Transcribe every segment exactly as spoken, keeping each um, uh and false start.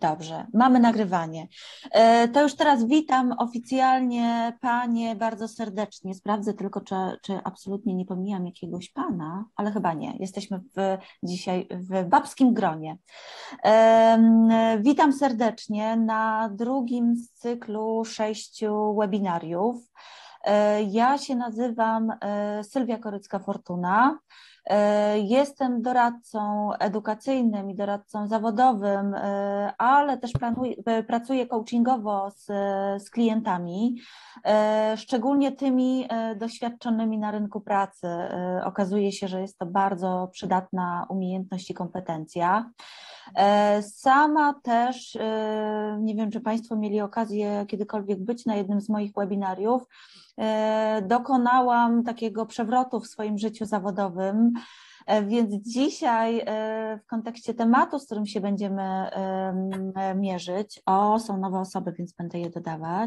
Dobrze, mamy nagrywanie. To już teraz witam oficjalnie Panie bardzo serdecznie. Sprawdzę tylko, czy, czy absolutnie nie pomijam jakiegoś Pana, ale chyba nie. Jesteśmy w, dzisiaj w babskim gronie. Witam serdecznie na drugim z cyklu sześciu webinariów. Ja się nazywam Sylwia Korycka-Fortuna. Jestem doradcą edukacyjnym i doradcą zawodowym, ale też planuję, pracuję coachingowo z, z klientami, szczególnie tymi doświadczonymi na rynku pracy. Okazuje się, że jest to bardzo przydatna umiejętność i kompetencja. Sama też, nie wiem, czy Państwo mieli okazję kiedykolwiek być na jednym z moich webinariów, dokonałam takiego przewrotu w swoim życiu zawodowym, więc dzisiaj w kontekście tematu, z którym się będziemy mierzyć, o, są nowe osoby, więc będę je dodawać.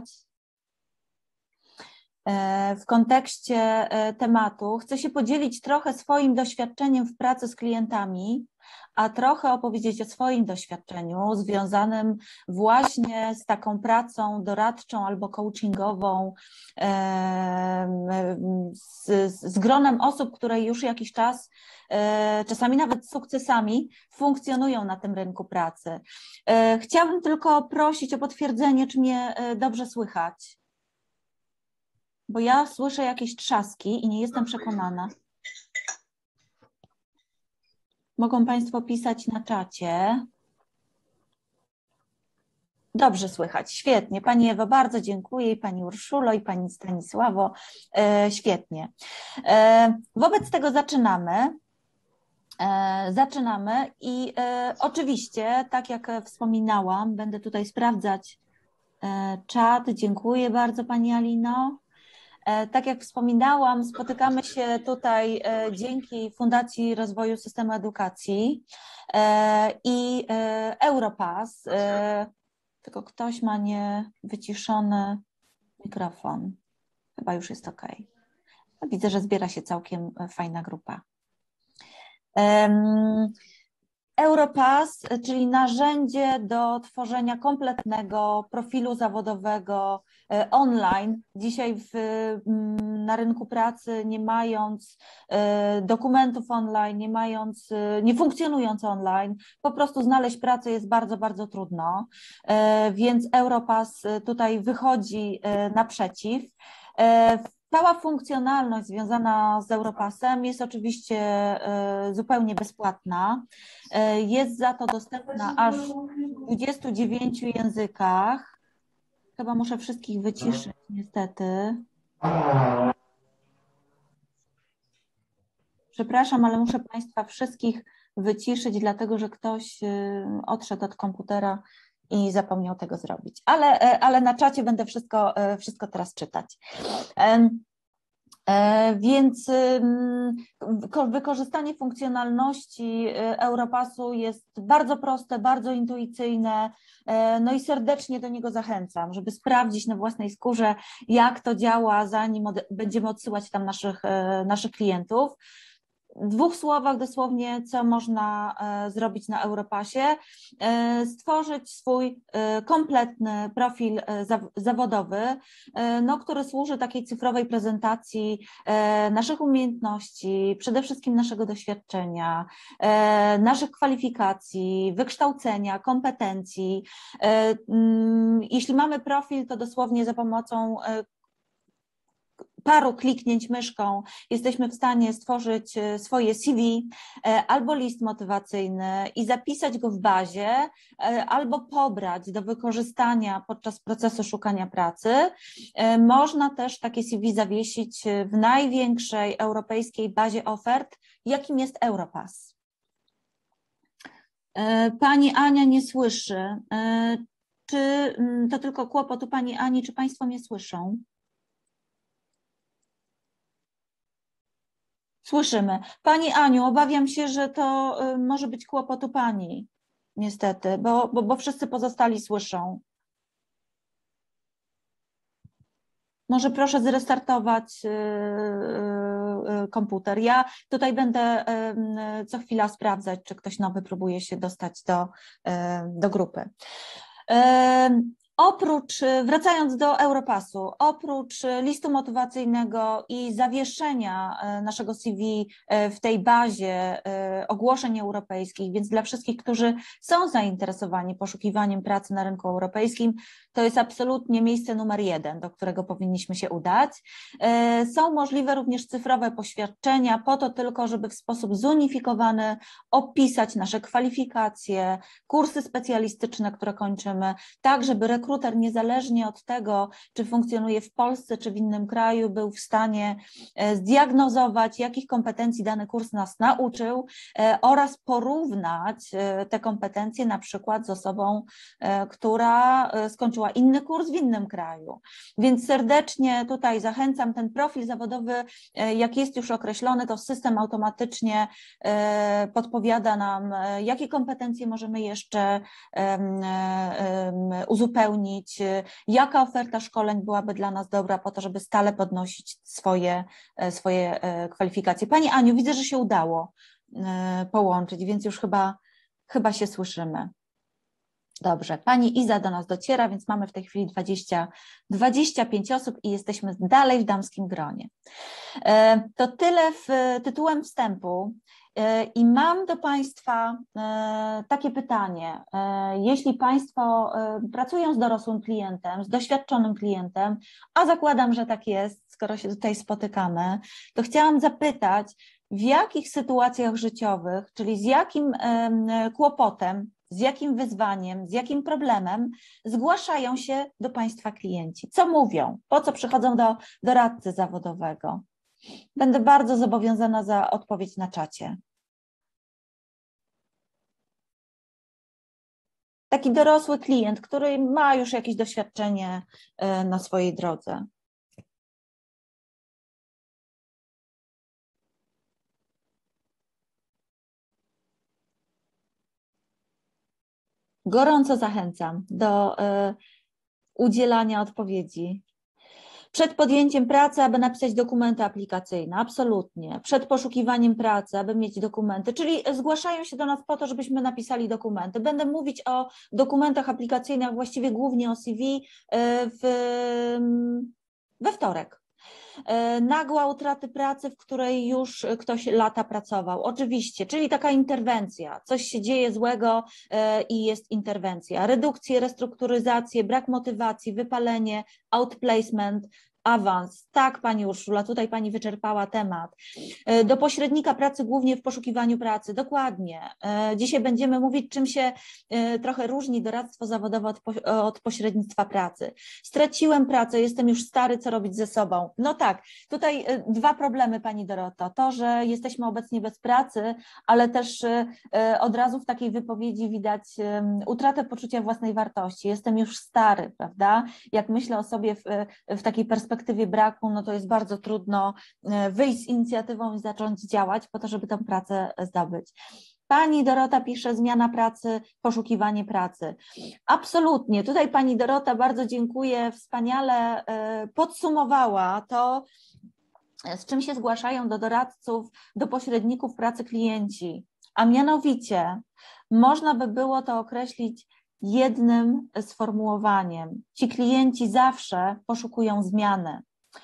W kontekście tematu chcę się podzielić trochę swoim doświadczeniem w pracy z klientami, a trochę opowiedzieć o swoim doświadczeniu związanym właśnie z taką pracą doradczą albo coachingową, z, z gronem osób, które już jakiś czas, czasami nawet z sukcesami, funkcjonują na tym rynku pracy. Chciałabym tylko prosić o potwierdzenie, czy mnie dobrze słychać, bo ja słyszę jakieś trzaski i nie jestem przekonana. Mogą Państwo pisać na czacie. Dobrze słychać, świetnie. Pani Ewo, bardzo dziękuję, i Pani Urszulo, i Pani Stanisławo, e, świetnie. E, wobec tego zaczynamy. E, zaczynamy i e, oczywiście, tak jak wspominałam, będę tutaj sprawdzać e, czat. Dziękuję bardzo Pani Alino. Tak jak wspominałam, spotykamy się tutaj dzięki Fundacji Rozwoju Systemu Edukacji i Europass, tylko ktoś ma niewyciszony mikrofon, chyba już jest ok. Widzę, że zbiera się całkiem fajna grupa. Europass, czyli narzędzie do tworzenia kompletnego profilu zawodowego online. Dzisiaj w, na rynku pracy, nie mając dokumentów online, nie mając, nie funkcjonując online, po prostu znaleźć pracę jest bardzo, bardzo trudno, więc Europass tutaj wychodzi naprzeciw. Cała funkcjonalność związana z Europassem jest oczywiście zupełnie bezpłatna. Jest za to dostępna aż w dwudziestu dziewięciu językach. Chyba muszę wszystkich wyciszyć, niestety. Przepraszam, ale muszę Państwa wszystkich wyciszyć, dlatego że ktoś odszedł od komputera i zapomniał tego zrobić. Ale, ale na czacie będę wszystko, wszystko teraz czytać. Więc wykorzystanie funkcjonalności Europassu jest bardzo proste, bardzo intuicyjne, no i serdecznie do niego zachęcam, żeby sprawdzić na własnej skórze, jak to działa, zanim będziemy odsyłać tam naszych, naszych klientów. W dwóch słowach dosłownie, co można zrobić na Europassie: stworzyć swój kompletny profil zawodowy, no, który służy takiej cyfrowej prezentacji naszych umiejętności, przede wszystkim naszego doświadczenia, naszych kwalifikacji, wykształcenia, kompetencji. Jeśli mamy profil, to dosłownie za pomocą paru kliknięć myszką jesteśmy w stanie stworzyć swoje C V albo list motywacyjny i zapisać go w bazie, albo pobrać do wykorzystania podczas procesu szukania pracy. Można też takie C V zawiesić w największej europejskiej bazie ofert, jakim jest Europass. Pani Ania nie słyszy. Czy to tylko kłopot u Pani Ani, czy Państwo mnie słyszą? Słyszymy. Pani Aniu, obawiam się, że to może być kłopot u Pani, niestety, bo, bo, bo wszyscy pozostali słyszą. Może proszę zrestartować komputer. Ja tutaj będę co chwila sprawdzać, czy ktoś nowy próbuje się dostać do, do grupy. Oprócz, wracając do Europassu, oprócz listu motywacyjnego i zawieszenia naszego C V w tej bazie ogłoszeń europejskich, więc dla wszystkich, którzy są zainteresowani poszukiwaniem pracy na rynku europejskim, to jest absolutnie miejsce numer jeden, do którego powinniśmy się udać. Są możliwe również cyfrowe poświadczenia po to tylko, żeby w sposób zunifikowany opisać nasze kwalifikacje, kursy specjalistyczne, które kończymy, tak żeby rekruter niezależnie od tego, czy funkcjonuje w Polsce, czy w innym kraju, był w stanie zdiagnozować, jakich kompetencji dany kurs nas nauczył oraz porównać te kompetencje na przykład z osobą, która skończyła inny kurs w innym kraju. Więc serdecznie tutaj zachęcam, ten profil zawodowy, jak jest już określony, to system automatycznie podpowiada nam, jakie kompetencje możemy jeszcze uzupełnić, jaka oferta szkoleń byłaby dla nas dobra po to, żeby stale podnosić swoje, swoje kwalifikacje. Pani Aniu, widzę, że się udało połączyć, więc już chyba, chyba się słyszymy. Dobrze, pani Iza do nas dociera, więc mamy w tej chwili dwadzieścia, dwadzieścia pięć osób i jesteśmy dalej w damskim gronie. To tyle w tytułem wstępu. I mam do Państwa takie pytanie. Jeśli Państwo pracują z dorosłym klientem, z doświadczonym klientem, a zakładam, że tak jest, skoro się tutaj spotykamy, to chciałam zapytać, w jakich sytuacjach życiowych, czyli z jakim kłopotem, z jakim wyzwaniem, z jakim problemem zgłaszają się do Państwa klienci? Co mówią? Po co przychodzą do doradcy zawodowego? Będę bardzo zobowiązana za odpowiedź na czacie. Taki dorosły klient, który ma już jakieś doświadczenie na swojej drodze. Gorąco zachęcam do udzielania odpowiedzi. Przed podjęciem pracy, aby napisać dokumenty aplikacyjne, absolutnie. Przed poszukiwaniem pracy, aby mieć dokumenty, czyli zgłaszają się do nas po to, żebyśmy napisali dokumenty. Będę mówić o dokumentach aplikacyjnych, właściwie głównie o C V w, we wtorek. Nagła utraty pracy, w której już ktoś lata pracował. Oczywiście, czyli taka interwencja, coś się dzieje złego i jest interwencja. Redukcje, restrukturyzacje, brak motywacji, wypalenie, outplacement, awans. Tak, Pani Urszula, tutaj Pani wyczerpała temat. Do pośrednika pracy głównie w poszukiwaniu pracy, dokładnie. Dzisiaj będziemy mówić, czym się trochę różni doradztwo zawodowe od, od pośrednictwa pracy. Straciłem pracę, jestem już stary, co robić ze sobą? No tak, tutaj dwa problemy, Pani Doroto. To, że jesteśmy obecnie bez pracy, ale też od razu w takiej wypowiedzi widać utratę poczucia własnej wartości. Jestem już stary, prawda? Jak myślę o sobie w, w takiej perspektywie, perspektywie braku, no to jest bardzo trudno wyjść z inicjatywą i zacząć działać po to, żeby tę pracę zdobyć. Pani Dorota pisze zmiana pracy, poszukiwanie pracy. Absolutnie. Tutaj Pani Dorota, bardzo dziękuję, wspaniale podsumowała to, z czym się zgłaszają do doradców, do pośredników pracy klienci, a mianowicie można by było to określić jednym sformułowaniem. Ci klienci zawsze poszukują zmiany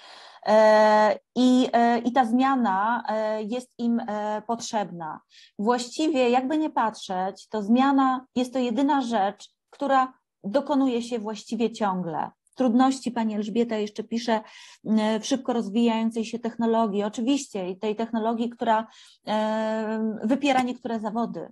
i, i ta zmiana jest im potrzebna. Właściwie, jakby nie patrzeć, to zmiana jest to jedyna rzecz, która dokonuje się właściwie ciągle. Trudności, Pani Elżbieta jeszcze pisze, w szybko rozwijającej się technologii, oczywiście i tej technologii, która wypiera niektóre zawody.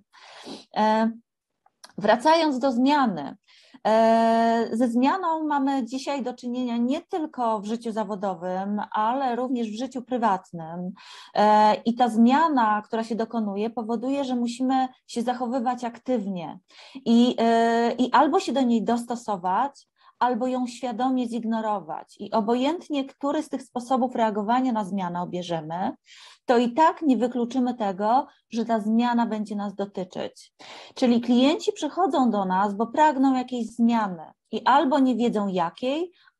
Wracając do zmiany, ze zmianą mamy dzisiaj do czynienia nie tylko w życiu zawodowym, ale również w życiu prywatnym i ta zmiana, która się dokonuje, powoduje, że musimy się zachowywać aktywnie i, i albo się do niej dostosować, albo ją świadomie zignorować i obojętnie, który z tych sposobów reagowania na zmianę obierzemy, to i tak nie wykluczymy tego, że ta zmiana będzie nas dotyczyć. Czyli klienci przychodzą do nas, bo pragną jakiejś zmiany i albo nie wiedzą jakiej,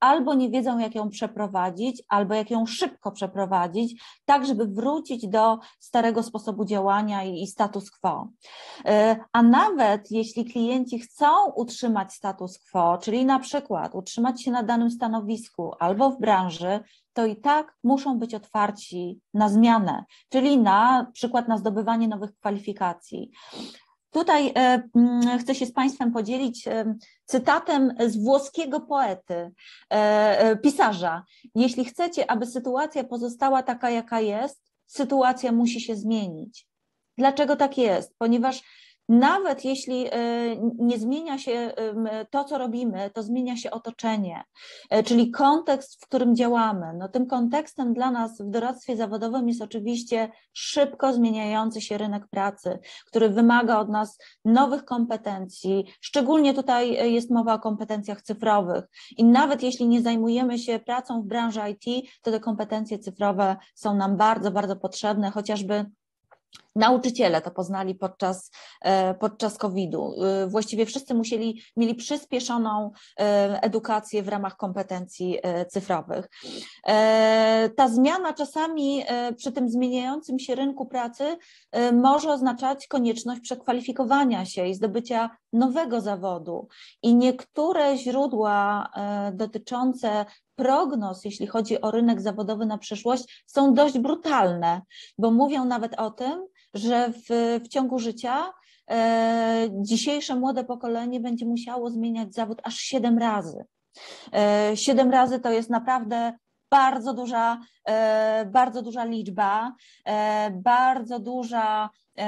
albo nie wiedzą, jak ją przeprowadzić, albo jak ją szybko przeprowadzić, tak żeby wrócić do starego sposobu działania i, i status quo. A nawet jeśli klienci chcą utrzymać status quo, czyli na przykład utrzymać się na danym stanowisku albo w branży, to i tak muszą być otwarci na zmianę, czyli na przykład na zdobywanie nowych kwalifikacji. Tutaj chcę się z Państwem podzielić cytatem z włoskiego poety, pisarza. Jeśli chcecie, aby sytuacja pozostała taka, jaka jest, sytuacja musi się zmienić. Dlaczego tak jest? Ponieważ nawet jeśli nie zmienia się to, co robimy, to zmienia się otoczenie, czyli kontekst, w którym działamy. No, tym kontekstem dla nas w doradztwie zawodowym jest oczywiście szybko zmieniający się rynek pracy, który wymaga od nas nowych kompetencji, szczególnie tutaj jest mowa o kompetencjach cyfrowych i nawet jeśli nie zajmujemy się pracą w branży I T, to te kompetencje cyfrowe są nam bardzo, bardzo potrzebne, chociażby nauczyciele to poznali podczas, podczas kowidu. Właściwie wszyscy musieli, mieli przyspieszoną edukację w ramach kompetencji cyfrowych. Ta zmiana czasami przy tym zmieniającym się rynku pracy może oznaczać konieczność przekwalifikowania się i zdobycia nowego zawodu. I niektóre źródła dotyczące prognoz, jeśli chodzi o rynek zawodowy na przyszłość, są dość brutalne, bo mówią nawet o tym, że w, w ciągu życia e, dzisiejsze młode pokolenie będzie musiało zmieniać zawód aż siedem razy. E, siedem razy to jest naprawdę bardzo duża, e, bardzo duża liczba, e, bardzo duża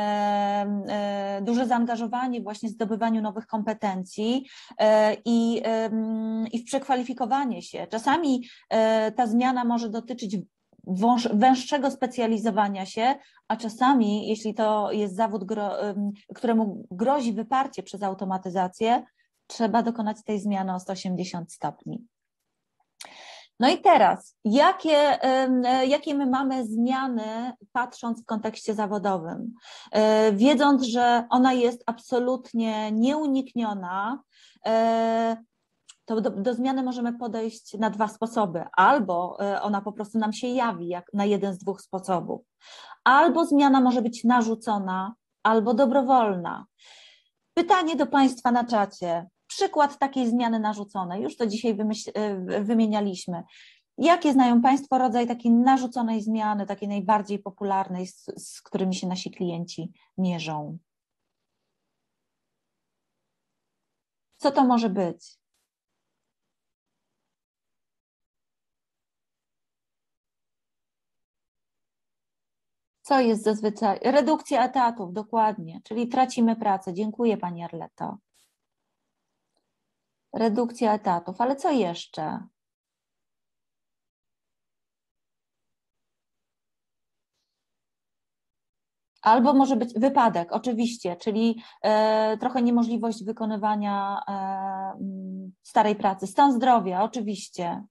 duże zaangażowanie właśnie w zdobywaniu nowych kompetencji i, i w przekwalifikowanie się. Czasami ta zmiana może dotyczyć wąż, węższego specjalizowania się, a czasami, jeśli to jest zawód, któremu grozi wyparcie przez automatyzację, trzeba dokonać tej zmiany o sto osiemdziesiąt stopni. No i teraz, jakie, jakie my mamy zmiany, patrząc w kontekście zawodowym? Wiedząc, że ona jest absolutnie nieunikniona, to do, do zmiany możemy podejść na dwa sposoby. Albo ona po prostu nam się jawi jak na jeden z dwóch sposobów. Albo zmiana może być narzucona, albo dobrowolna. Pytanie do Państwa na czacie. Przykład takiej zmiany narzuconej, już to dzisiaj wymyśl, wymienialiśmy. Jakie znają Państwo rodzaj takiej narzuconej zmiany, takiej najbardziej popularnej, z, z którymi się nasi klienci mierzą? Co to może być? Co jest zazwyczaj? Redukcja etatów, dokładnie, czyli tracimy pracę. Dziękuję Pani Arleto. Redukcja etatów, ale co jeszcze? Albo może być wypadek, oczywiście, czyli e, trochę niemożliwość wykonywania e, starej pracy. Stan zdrowia, oczywiście.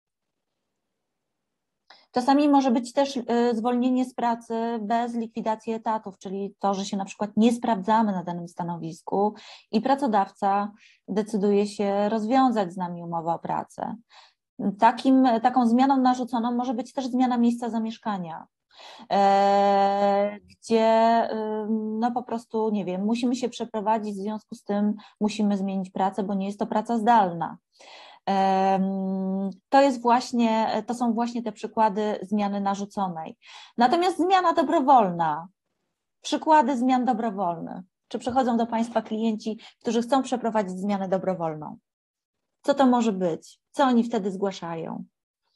Czasami może być też zwolnienie z pracy bez likwidacji etatów, czyli to, że się na przykład nie sprawdzamy na danym stanowisku i pracodawca decyduje się rozwiązać z nami umowę o pracę. Takim, taką zmianą narzuconą może być też zmiana miejsca zamieszkania, gdzie no po prostu, nie wiem, musimy się przeprowadzić, w związku z tym musimy zmienić pracę, bo nie jest to praca zdalna. To jest właśnie, to są właśnie te przykłady zmiany narzuconej. Natomiast zmiana dobrowolna, przykłady zmian dobrowolnych. Czy przychodzą do Państwa klienci, którzy chcą przeprowadzić zmianę dobrowolną? Co to może być? Co oni wtedy zgłaszają?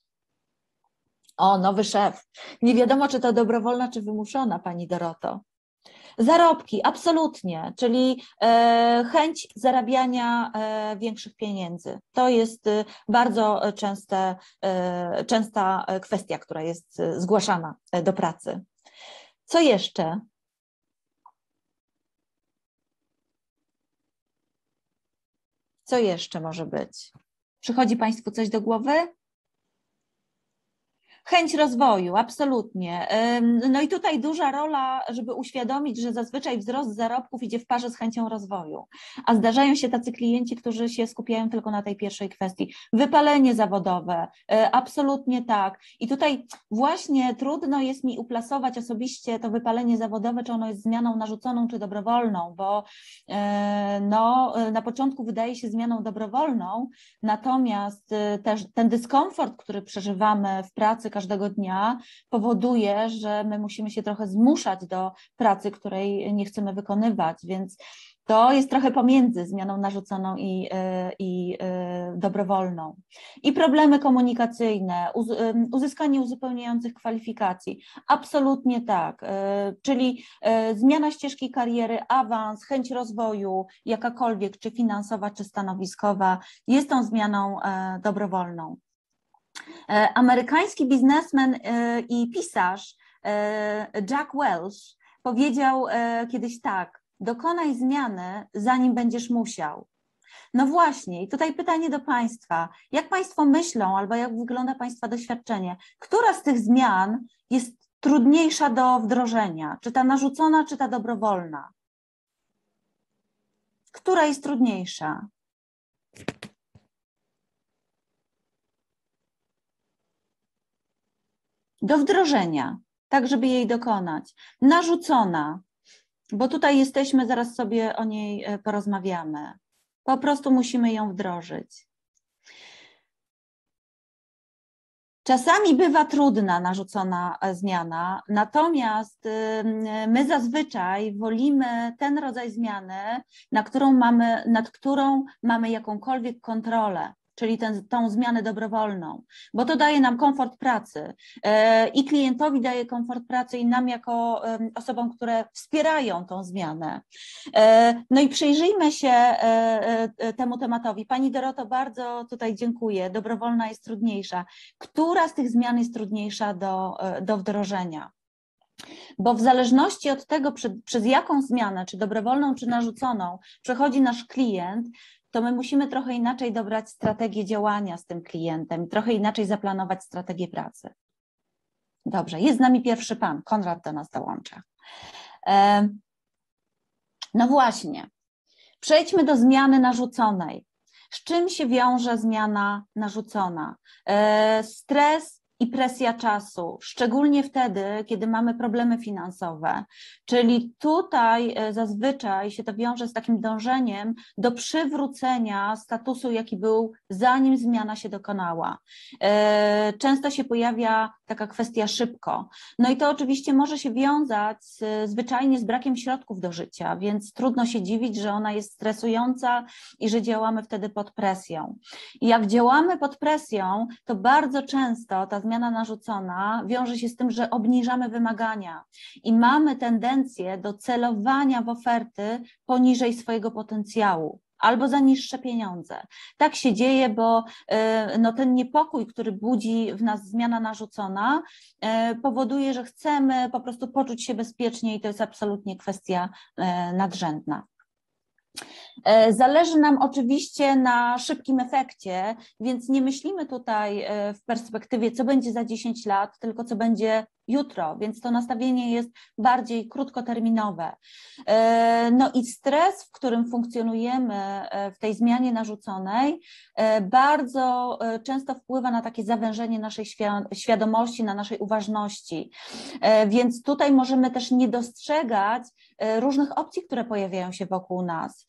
O, nowy szef. Nie wiadomo, czy to dobrowolna, czy wymuszona, Pani Doroto. Zarobki, absolutnie, czyli chęć zarabiania większych pieniędzy. To jest bardzo częste, częsta kwestia, która jest zgłaszana do pracy. Co jeszcze? Co jeszcze może być? Przychodzi Państwu coś do głowy? Chęć rozwoju, absolutnie. No i tutaj duża rola, żeby uświadomić, że zazwyczaj wzrost zarobków idzie w parze z chęcią rozwoju, a zdarzają się tacy klienci, którzy się skupiają tylko na tej pierwszej kwestii. Wypalenie zawodowe, absolutnie tak. I tutaj właśnie trudno jest mi uplasować osobiście to wypalenie zawodowe, czy ono jest zmianą narzuconą, czy dobrowolną, bo no, na początku wydaje się zmianą dobrowolną, natomiast też ten dyskomfort, który przeżywamy w pracy każdego dnia, powoduje, że my musimy się trochę zmuszać do pracy, której nie chcemy wykonywać, więc to jest trochę pomiędzy zmianą narzuconą i, i dobrowolną. I problemy komunikacyjne, uzyskanie uzupełniających kwalifikacji, absolutnie tak, czyli zmiana ścieżki kariery, awans, chęć rozwoju, jakakolwiek, czy finansowa, czy stanowiskowa, jest tą zmianą dobrowolną. Amerykański biznesmen i pisarz Jack Welch powiedział kiedyś tak: dokonaj zmiany, zanim będziesz musiał. No właśnie, i tutaj pytanie do Państwa. Jak Państwo myślą, albo jak wygląda Państwa doświadczenie, która z tych zmian jest trudniejsza do wdrożenia? Czy ta narzucona, czy ta dobrowolna? Która jest trudniejsza? Do wdrożenia, tak żeby jej dokonać. Narzucona, bo tutaj jesteśmy, zaraz sobie o niej porozmawiamy. Po prostu musimy ją wdrożyć. Czasami bywa trudna narzucona zmiana, natomiast my zazwyczaj wolimy ten rodzaj zmiany, na którą mamy, nad którą mamy jakąkolwiek kontrolę, czyli ten, tą zmianę dobrowolną, bo to daje nam komfort pracy i klientowi daje komfort pracy i nam jako osobom, które wspierają tą zmianę. No i przyjrzyjmy się temu tematowi. Pani Doroto, bardzo tutaj dziękuję. Dobrowolna jest trudniejsza. Która z tych zmian jest trudniejsza do, do wdrożenia? Bo w zależności od tego, przed, przez jaką zmianę, czy dobrowolną, czy narzuconą, przechodzi nasz klient, to my musimy trochę inaczej dobrać strategię działania z tym klientem, trochę inaczej zaplanować strategię pracy. Dobrze, jest z nami pierwszy pan, Konrad do nas dołącza. No właśnie, przejdźmy do zmiany narzuconej. Z czym się wiąże zmiana narzucona? Stres i presja czasu, szczególnie wtedy, kiedy mamy problemy finansowe. Czyli tutaj zazwyczaj się to wiąże z takim dążeniem do przywrócenia statusu, jaki był, zanim zmiana się dokonała. Często się pojawia taka kwestia szybko. No i to oczywiście może się wiązać z, zwyczajnie z brakiem środków do życia, więc trudno się dziwić, że ona jest stresująca i że działamy wtedy pod presją. I jak działamy pod presją, to bardzo często ta zmiana narzucona wiąże się z tym, że obniżamy wymagania i mamy tendencję do celowania w oferty poniżej swojego potencjału albo za niższe pieniądze. Tak się dzieje, bo no, ten niepokój, który budzi w nas zmiana narzucona, powoduje, że chcemy po prostu poczuć się bezpiecznie i to jest absolutnie kwestia nadrzędna. Zależy nam oczywiście na szybkim efekcie, więc nie myślimy tutaj w perspektywie, co będzie za dziesięć lat, tylko co będzie jutro, więc to nastawienie jest bardziej krótkoterminowe. No i stres, w którym funkcjonujemy w tej zmianie narzuconej, bardzo często wpływa na takie zawężenie naszej świadomości, na naszej uważności, więc tutaj możemy też nie dostrzegać różnych opcji, które pojawiają się wokół nas.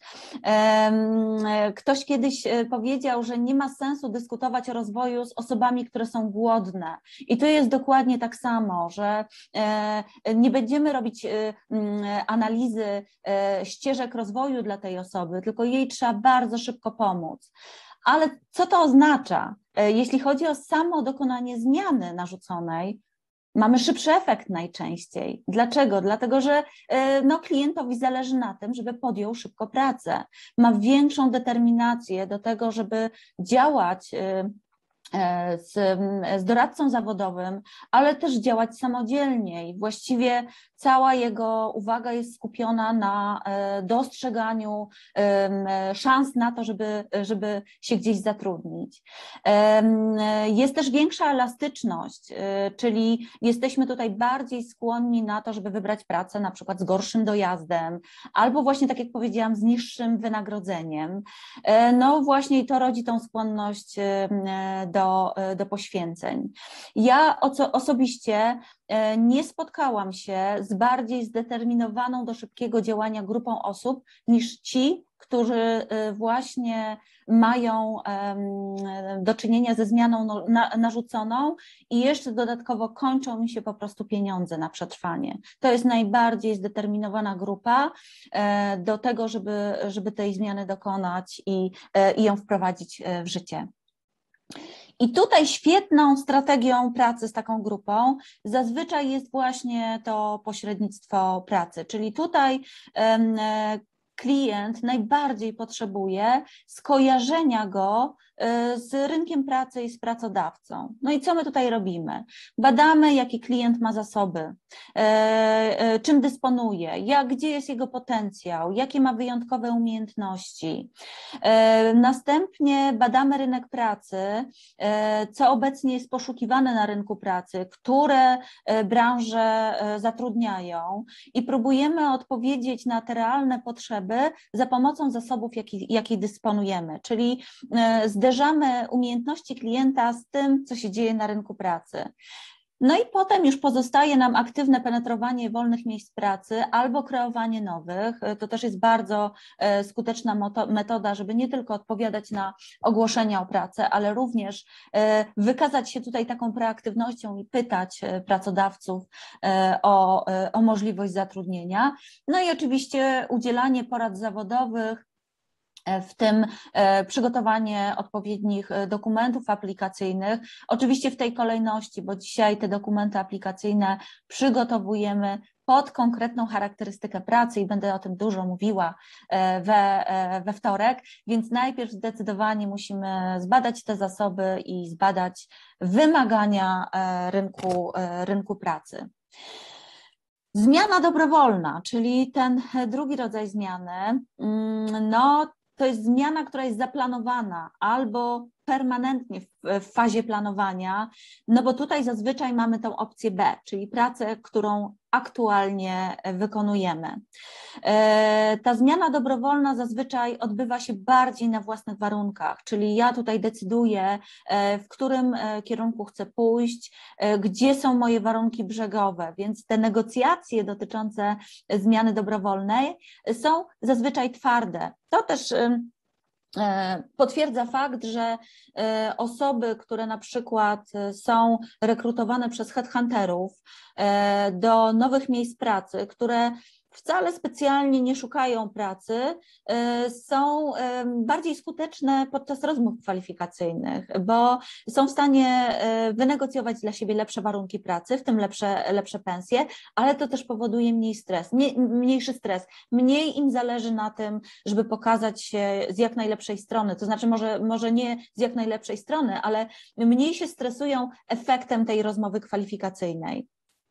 Ktoś kiedyś powiedział, że nie ma sensu dyskutować o rozwoju z osobami, które są głodne i to jest dokładnie tak samo, że nie będziemy robić analizy ścieżek rozwoju dla tej osoby, tylko jej trzeba bardzo szybko pomóc. Ale co to oznacza? Jeśli chodzi o samo dokonanie zmiany narzuconej, mamy szybszy efekt najczęściej. Dlaczego? Dlatego, że no, klientowi zależy na tym, żeby podjął szybko pracę. Ma większą determinację do tego, żeby działać z, z doradcą zawodowym, ale też działać samodzielnie i właściwie cała jego uwaga jest skupiona na dostrzeganiu szans na to, żeby, żeby się gdzieś zatrudnić. Jest też większa elastyczność, czyli jesteśmy tutaj bardziej skłonni na to, żeby wybrać pracę na przykład z gorszym dojazdem, albo właśnie, tak jak powiedziałam, z niższym wynagrodzeniem. No właśnie to rodzi tą skłonność do, do poświęceń. Ja osobiście nie spotkałam się z bardziej zdeterminowaną do szybkiego działania grupą osób niż ci, którzy właśnie mają do czynienia ze zmianą narzuconą i jeszcze dodatkowo kończą im się po prostu pieniądze na przetrwanie. To jest najbardziej zdeterminowana grupa do tego, żeby, żeby tej zmiany dokonać i, i ją wprowadzić w życie. I tutaj świetną strategią pracy z taką grupą zazwyczaj jest właśnie to pośrednictwo pracy, czyli tutaj klient najbardziej potrzebuje skojarzenia go z rynkiem pracy i z pracodawcą. No i co my tutaj robimy? Badamy, jaki klient ma zasoby, czym dysponuje, jak, gdzie jest jego potencjał, jakie ma wyjątkowe umiejętności. Następnie badamy rynek pracy, co obecnie jest poszukiwane na rynku pracy, które branże zatrudniają i próbujemy odpowiedzieć na te realne potrzeby za pomocą zasobów, jakie jaki dysponujemy, czyli zderzamy umiejętności klienta z tym, co się dzieje na rynku pracy. No i potem już pozostaje nam aktywne penetrowanie wolnych miejsc pracy albo kreowanie nowych. To też jest bardzo skuteczna metoda, żeby nie tylko odpowiadać na ogłoszenia o pracę, ale również wykazać się tutaj taką proaktywnością i pytać pracodawców o, o możliwość zatrudnienia. No i oczywiście udzielanie porad zawodowych, w tym przygotowanie odpowiednich dokumentów aplikacyjnych, oczywiście w tej kolejności, bo dzisiaj te dokumenty aplikacyjne przygotowujemy pod konkretną charakterystykę pracy i będę o tym dużo mówiła we, we wtorek, więc najpierw zdecydowanie musimy zbadać te zasoby i zbadać wymagania rynku, rynku pracy. Zmiana dobrowolna, czyli ten drugi rodzaj zmiany, no to jest zmiana, która jest zaplanowana albo permanentnie w, w fazie planowania, no bo tutaj zazwyczaj mamy tą opcję B, czyli pracę, którą aktualnie wykonujemy. Ta zmiana dobrowolna zazwyczaj odbywa się bardziej na własnych warunkach, czyli ja tutaj decyduję, w którym kierunku chcę pójść, gdzie są moje warunki brzegowe, więc te negocjacje dotyczące zmiany dobrowolnej są zazwyczaj twarde. To też potwierdza fakt, że osoby, które na przykład są rekrutowane przez headhunterów do nowych miejsc pracy, które wcale specjalnie nie szukają pracy, są bardziej skuteczne podczas rozmów kwalifikacyjnych, bo są w stanie wynegocjować dla siebie lepsze warunki pracy, w tym lepsze, lepsze pensje, ale to też powoduje mniej stres, mniejszy stres. Mniej im zależy na tym, żeby pokazać się z jak najlepszej strony, to znaczy może, może nie z jak najlepszej strony, ale mniej się stresują efektem tej rozmowy kwalifikacyjnej.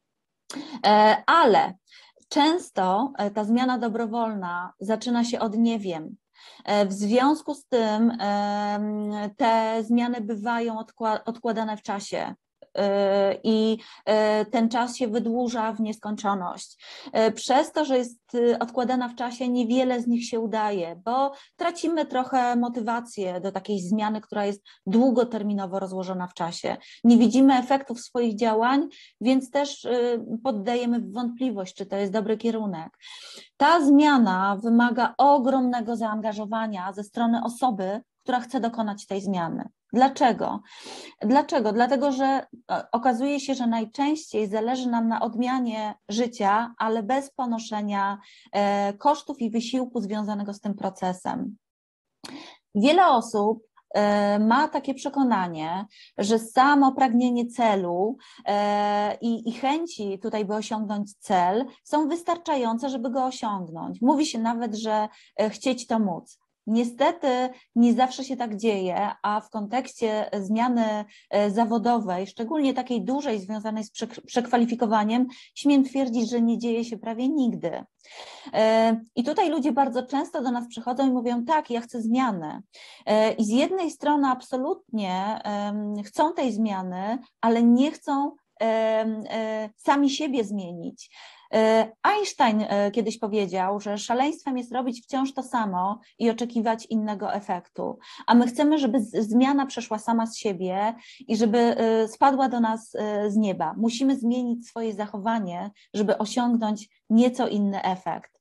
Ale często ta zmiana dobrowolna zaczyna się od nie wiem. W związku z tym te zmiany bywają odkładane w czasie i ten czas się wydłuża w nieskończoność. Przez to, że jest odkładana w czasie, niewiele z nich się udaje, bo tracimy trochę motywację do takiej zmiany, która jest długoterminowo rozłożona w czasie. Nie widzimy efektów swoich działań, więc też poddajemy w wątpliwość, czy to jest dobry kierunek. Ta zmiana wymaga ogromnego zaangażowania ze strony osoby, która chce dokonać tej zmiany. Dlaczego? Dlaczego? Dlatego, że okazuje się, że najczęściej zależy nam na odmianie życia, ale bez ponoszenia kosztów i wysiłku związanego z tym procesem. Wiele osób ma takie przekonanie, że samo pragnienie celu i, i chęci tutaj, by osiągnąć cel, są wystarczające, żeby go osiągnąć. Mówi się nawet, że chcieć to móc. Niestety nie zawsze się tak dzieje, a w kontekście zmiany zawodowej, szczególnie takiej dużej, związanej z przekwalifikowaniem, śmiem twierdzić, że nie dzieje się prawie nigdy. I tutaj ludzie bardzo często do nas przychodzą i mówią, tak, ja chcę zmiany. I z jednej strony absolutnie chcą tej zmiany, ale nie chcą sami siebie zmienić. Einstein kiedyś powiedział, że szaleństwem jest robić wciąż to samo i oczekiwać innego efektu, a my chcemy, żeby zmiana przeszła sama z siebie i żeby spadła do nas z nieba. Musimy zmienić swoje zachowanie, żeby osiągnąć nieco inny efekt.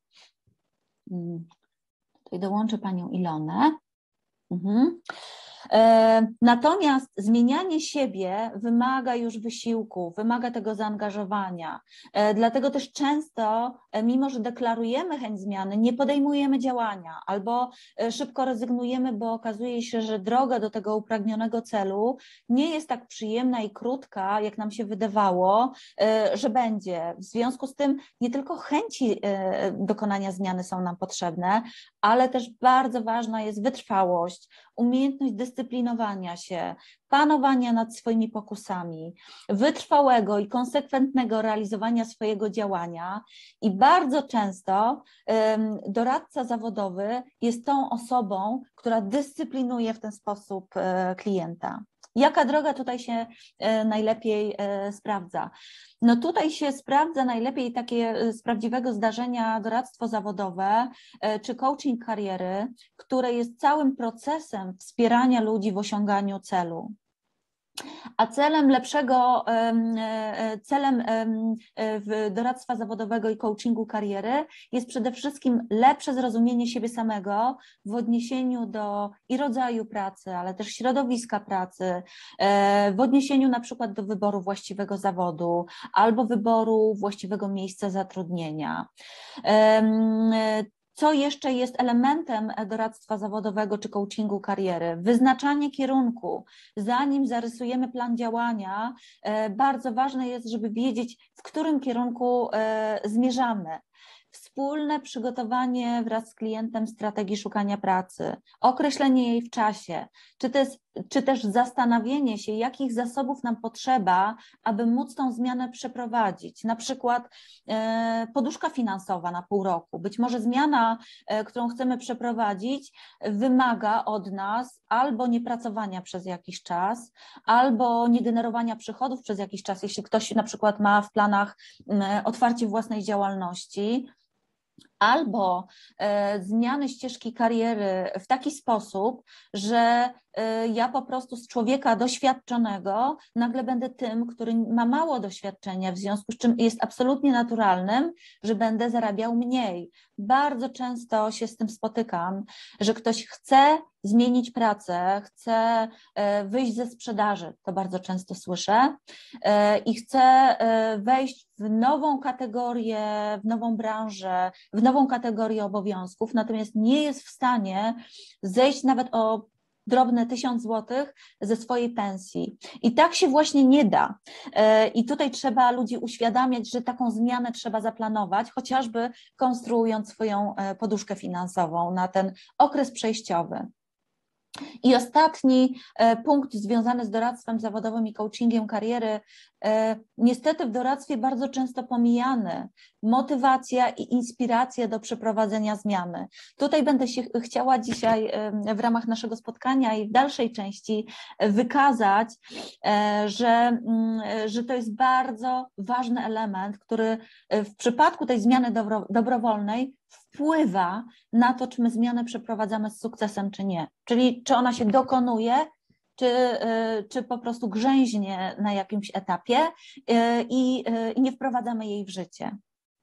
Tutaj dołączę panią Ilonę. Mhm. Natomiast zmienianie siebie wymaga już wysiłku, wymaga tego zaangażowania. Dlatego też często, mimo że deklarujemy chęć zmiany, nie podejmujemy działania albo szybko rezygnujemy, bo okazuje się, że droga do tego upragnionego celu nie jest tak przyjemna i krótka, jak nam się wydawało, że będzie. W związku z tym nie tylko chęci dokonania zmiany są nam potrzebne, ale też bardzo ważna jest wytrwałość, umiejętność dyscyplinowania się, panowania nad swoimi pokusami, wytrwałego i konsekwentnego realizowania swojego działania i bardzo często um, doradca zawodowy jest tą osobą, która dyscyplinuje w ten sposób um, klienta. Jaka droga tutaj się um, najlepiej um, sprawdza? No tutaj się sprawdza najlepiej takie z prawdziwego zdarzenia doradztwo zawodowe czy coaching kariery, które jest całym procesem wspierania ludzi w osiąganiu celu. A celem lepszego, celem doradztwa zawodowego i coachingu kariery jest przede wszystkim lepsze zrozumienie siebie samego w odniesieniu do i rodzaju pracy, ale też środowiska pracy, w odniesieniu na przykład do wyboru właściwego zawodu albo wyboru właściwego miejsca zatrudnienia. Co jeszcze jest elementem doradztwa zawodowego czy coachingu kariery? Wyznaczanie kierunku. Zanim zarysujemy plan działania, bardzo ważne jest, żeby wiedzieć, w którym kierunku zmierzamy. Wspólne przygotowanie wraz z klientem strategii szukania pracy, określenie jej w czasie, czy też, czy też zastanowienie się, jakich zasobów nam potrzeba, aby móc tą zmianę przeprowadzić. Na przykład e, poduszka finansowa na pół roku. Być może zmiana, e, którą chcemy przeprowadzić, wymaga od nas albo niepracowania przez jakiś czas, albo nie generowania przychodów przez jakiś czas, jeśli ktoś na przykład ma w planach e, otwarcie własnej działalności, albo e, zmiany ścieżki kariery w taki sposób, że e, ja po prostu z człowieka doświadczonego nagle będę tym, który ma mało doświadczenia, w związku z czym jest absolutnie naturalnym, że będę zarabiał mniej. Bardzo często się z tym spotykam, że ktoś chce zmienić pracę, chce e, wyjść ze sprzedaży, to bardzo często słyszę, e, i chce e, wejść w nową kategorię, w nową branżę, w nową kategorię obowiązków, natomiast nie jest w stanie zejść nawet o drobne tysiąc złotych ze swojej pensji. I tak się właśnie nie da. I tutaj trzeba ludzi uświadamiać, że taką zmianę trzeba zaplanować, chociażby konstruując swoją poduszkę finansową na ten okres przejściowy. I ostatni punkt związany z doradztwem zawodowym i coachingiem kariery, niestety w doradztwie bardzo często pomijany, motywacja i inspiracja do przeprowadzenia zmiany. Tutaj będę się chciała dzisiaj w ramach naszego spotkania i w dalszej części wykazać, że, że to jest bardzo ważny element, który w przypadku tej zmiany dobro, dobrowolnej wpływa na to, czy my zmianę przeprowadzamy z sukcesem, czy nie. Czyli czy ona się dokonuje, czy, czy po prostu grzęźnie na jakimś etapie i, i nie wprowadzamy jej w życie.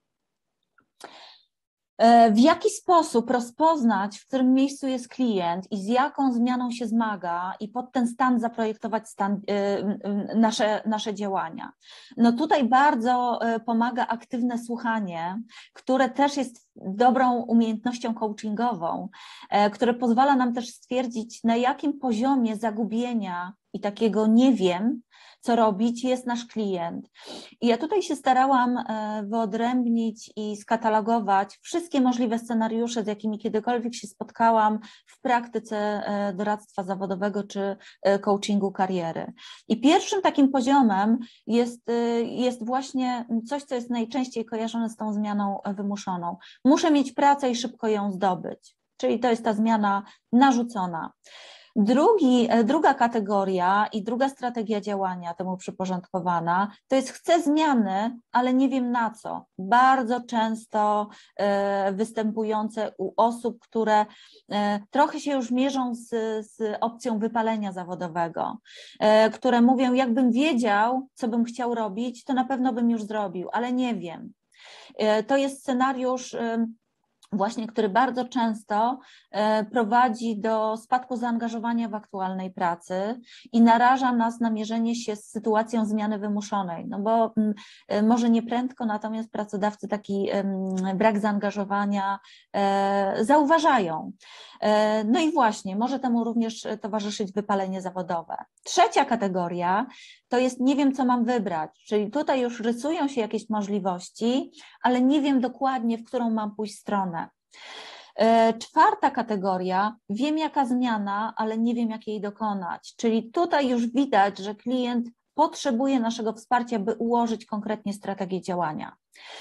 W jaki sposób rozpoznać, w którym miejscu jest klient i z jaką zmianą się zmaga i pod ten stan zaprojektować stan, nasze, nasze działania? No tutaj bardzo pomaga aktywne słuchanie, które też jest dobrą umiejętnością coachingową, które pozwala nam też stwierdzić, na jakim poziomie zagubienia i takiego nie wiem, co robić, jest nasz klient. I ja tutaj się starałam wyodrębnić i skatalogować wszystkie możliwe scenariusze, z jakimi kiedykolwiek się spotkałam w praktyce doradztwa zawodowego czy coachingu kariery. I pierwszym takim poziomem jest, jest właśnie coś, co jest najczęściej kojarzone z tą zmianą wymuszoną. Muszę mieć pracę i szybko ją zdobyć, czyli to jest ta zmiana narzucona. Drugi, druga kategoria i druga strategia działania temu przyporządkowana to jest chcę zmiany, ale nie wiem na co. Bardzo często występujące u osób, które trochę się już mierzą z, z opcją wypalenia zawodowego, które mówią, jakbym wiedział, co bym chciał robić, to na pewno bym już zrobił, ale nie wiem. To jest scenariusz właśnie, który bardzo często prowadzi do spadku zaangażowania w aktualnej pracy i naraża nas na mierzenie się z sytuacją zmiany wymuszonej, no bo może nie prędko, natomiast pracodawcy taki brak zaangażowania zauważają. No i właśnie, może temu również towarzyszyć wypalenie zawodowe. Trzecia kategoria to jest nie wiem, co mam wybrać, czyli tutaj już rysują się jakieś możliwości, ale nie wiem dokładnie, w którą mam pójść stronę. Czwarta kategoria, wiem jaka zmiana, ale nie wiem jak jej dokonać, czyli tutaj już widać, że klient potrzebuje naszego wsparcia, by ułożyć konkretnie strategię działania.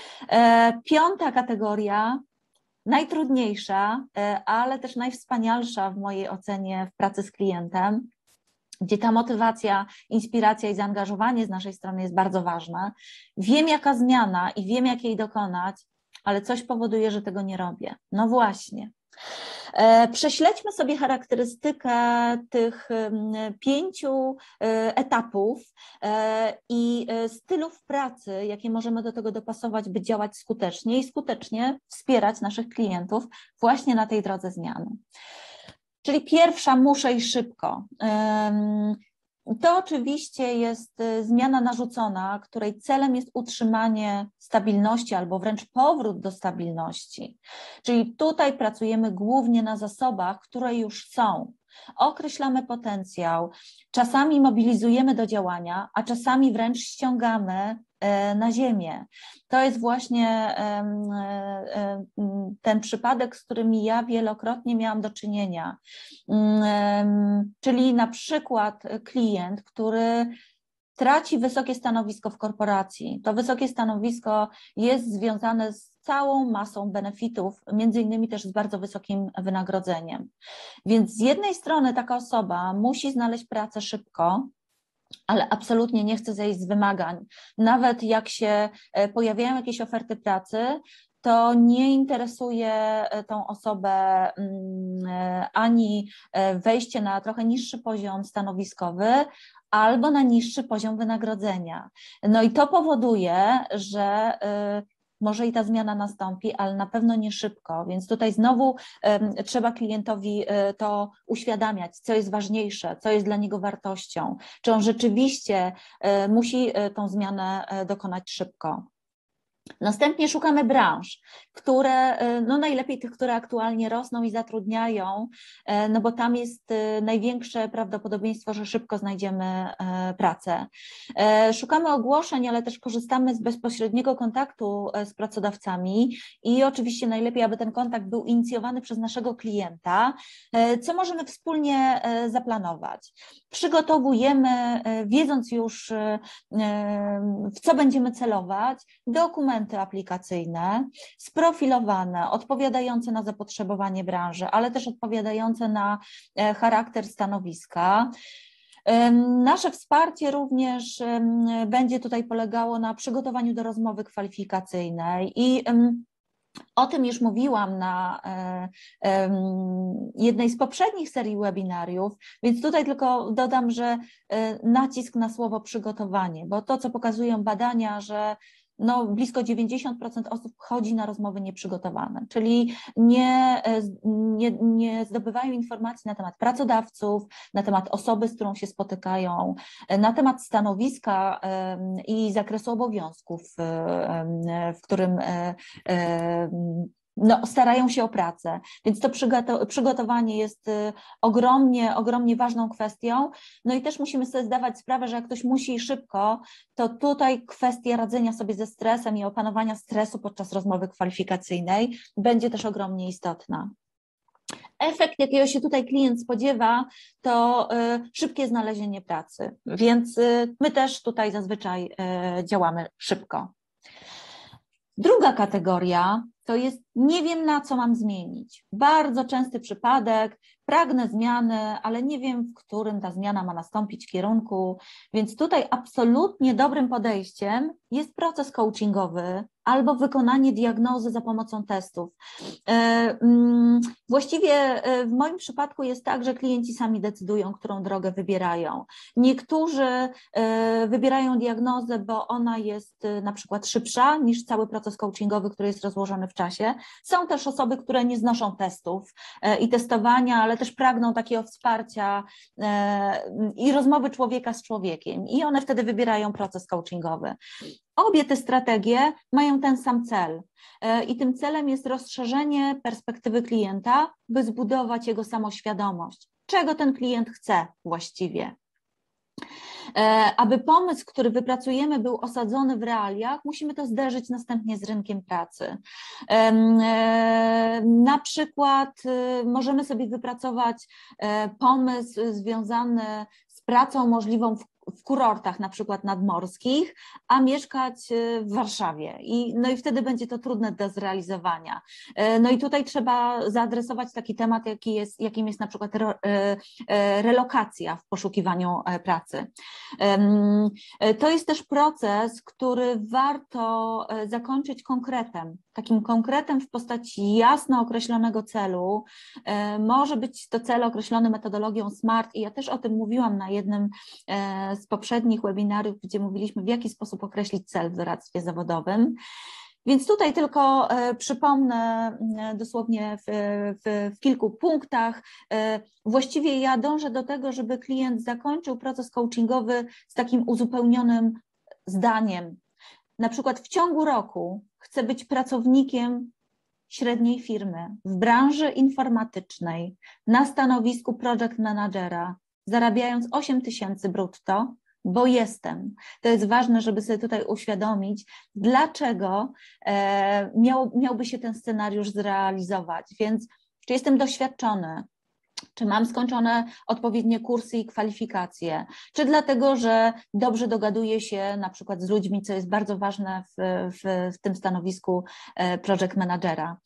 Piąta kategoria, najtrudniejsza, ale też najwspanialsza w mojej ocenie w pracy z klientem, gdzie ta motywacja, inspiracja i zaangażowanie z naszej strony jest bardzo ważne. Wiem jaka zmiana i wiem jak jej dokonać, ale coś powoduje, że tego nie robię. No właśnie. Prześledźmy sobie charakterystykę tych pięciu etapów i stylów pracy, jakie możemy do tego dopasować, by działać skutecznie i skutecznie wspierać naszych klientów właśnie na tej drodze zmiany. Czyli pierwsza, muszę i szybko. To oczywiście jest zmiana narzucona, której celem jest utrzymanie stabilności albo wręcz powrót do stabilności. Czyli tutaj pracujemy głównie na zasobach, które już są. Określamy potencjał, czasami mobilizujemy do działania, a czasami wręcz ściągamy na ziemię. To jest właśnie ten przypadek, z którym ja wielokrotnie miałam do czynienia. Czyli na przykład klient, który traci wysokie stanowisko w korporacji. To wysokie stanowisko jest związane z całą masą benefitów, między innymi też z bardzo wysokim wynagrodzeniem. Więc z jednej strony taka osoba musi znaleźć pracę szybko, ale absolutnie nie chce zejść z wymagań. Nawet jak się pojawiają jakieś oferty pracy, to nie interesuje tą osobę ani wejście na trochę niższy poziom stanowiskowy, albo na niższy poziom wynagrodzenia. No i to powoduje, że może i ta zmiana nastąpi, ale na pewno nie szybko, więc tutaj znowu trzeba klientowi to uświadamiać, co jest ważniejsze, co jest dla niego wartością, czy on rzeczywiście musi tą zmianę dokonać szybko. Następnie szukamy branż, które, no najlepiej tych, które aktualnie rosną i zatrudniają, no bo tam jest największe prawdopodobieństwo, że szybko znajdziemy pracę. Szukamy ogłoszeń, ale też korzystamy z bezpośredniego kontaktu z pracodawcami i oczywiście najlepiej, aby ten kontakt był inicjowany przez naszego klienta, co możemy wspólnie zaplanować. Przygotowujemy, wiedząc już, w co będziemy celować, dokumenty aplikacyjne, sprofilowane, odpowiadające na zapotrzebowanie branży, ale też odpowiadające na charakter stanowiska. Nasze wsparcie również będzie tutaj polegało na przygotowaniu do rozmowy kwalifikacyjnej i o tym już mówiłam na jednej z poprzednich serii webinariów, więc tutaj tylko dodam, że nacisk na słowo przygotowanie, bo to, co pokazują badania, że no, blisko dziewięćdziesiąt procent osób chodzi na rozmowy nieprzygotowane, czyli nie, nie, nie zdobywają informacji na temat pracodawców, na temat osoby, z którą się spotykają, na temat stanowiska i zakresu obowiązków, w którym no, starają się o pracę, więc to przygotowanie jest ogromnie, ogromnie ważną kwestią. No i też musimy sobie zdawać sprawę, że jak ktoś musi szybko, to tutaj kwestia radzenia sobie ze stresem i opanowania stresu podczas rozmowy kwalifikacyjnej będzie też ogromnie istotna. Efekt, jakiego się tutaj klient spodziewa, to szybkie znalezienie pracy, więc my też tutaj zazwyczaj działamy szybko. Druga kategoria to jest nie wiem, na co mam zmienić. Bardzo częsty przypadek, pragnę zmiany, ale nie wiem, w którym ta zmiana ma nastąpić kierunku, więc tutaj absolutnie dobrym podejściem jest proces coachingowy albo wykonanie diagnozy za pomocą testów. Właściwie w moim przypadku jest tak, że klienci sami decydują, którą drogę wybierają. Niektórzy wybierają diagnozę, bo ona jest na przykład szybsza niż cały proces coachingowy, który jest rozłożony w czasie. Są też osoby, które nie znoszą testów i testowania, ale też pragną takiego wsparcia i rozmowy człowieka z człowiekiem i one wtedy wybierają proces coachingowy. Obie te strategie mają ten sam cel i tym celem jest rozszerzenie perspektywy klienta, by zbudować jego samoświadomość. Czego ten klient chce właściwie? Aby pomysł, który wypracujemy, był osadzony w realiach, musimy to zderzyć następnie z rynkiem pracy. Na przykład możemy sobie wypracować pomysł związany z pracą możliwą w w kurortach na przykład nadmorskich, a mieszkać w Warszawie. I, no i wtedy będzie to trudne do zrealizowania. No i tutaj trzeba zaadresować taki temat, jaki jest, jakim jest na przykład re, relokacja w poszukiwaniu pracy. To jest też proces, który warto zakończyć konkretem. Takim konkretem w postaci jasno określonego celu. Może być to cel określony metodologią SMART i ja też o tym mówiłam na jednym z poprzednich webinariów, gdzie mówiliśmy, w jaki sposób określić cel w doradztwie zawodowym. Więc tutaj tylko przypomnę dosłownie w, w, w kilku punktach. Właściwie ja dążę do tego, żeby klient zakończył proces coachingowy z takim uzupełnionym zdaniem. Na przykład w ciągu roku chcę być pracownikiem średniej firmy w branży informatycznej na stanowisku project managera, zarabiając osiem tysięcy brutto, bo jestem. To jest ważne, żeby sobie tutaj uświadomić, dlaczego miał, miałby się ten scenariusz zrealizować. Więc czy jestem doświadczony, czy mam skończone odpowiednie kursy i kwalifikacje, czy dlatego, że dobrze dogaduję się na przykład z ludźmi, co jest bardzo ważne w, w, w tym stanowisku project managera.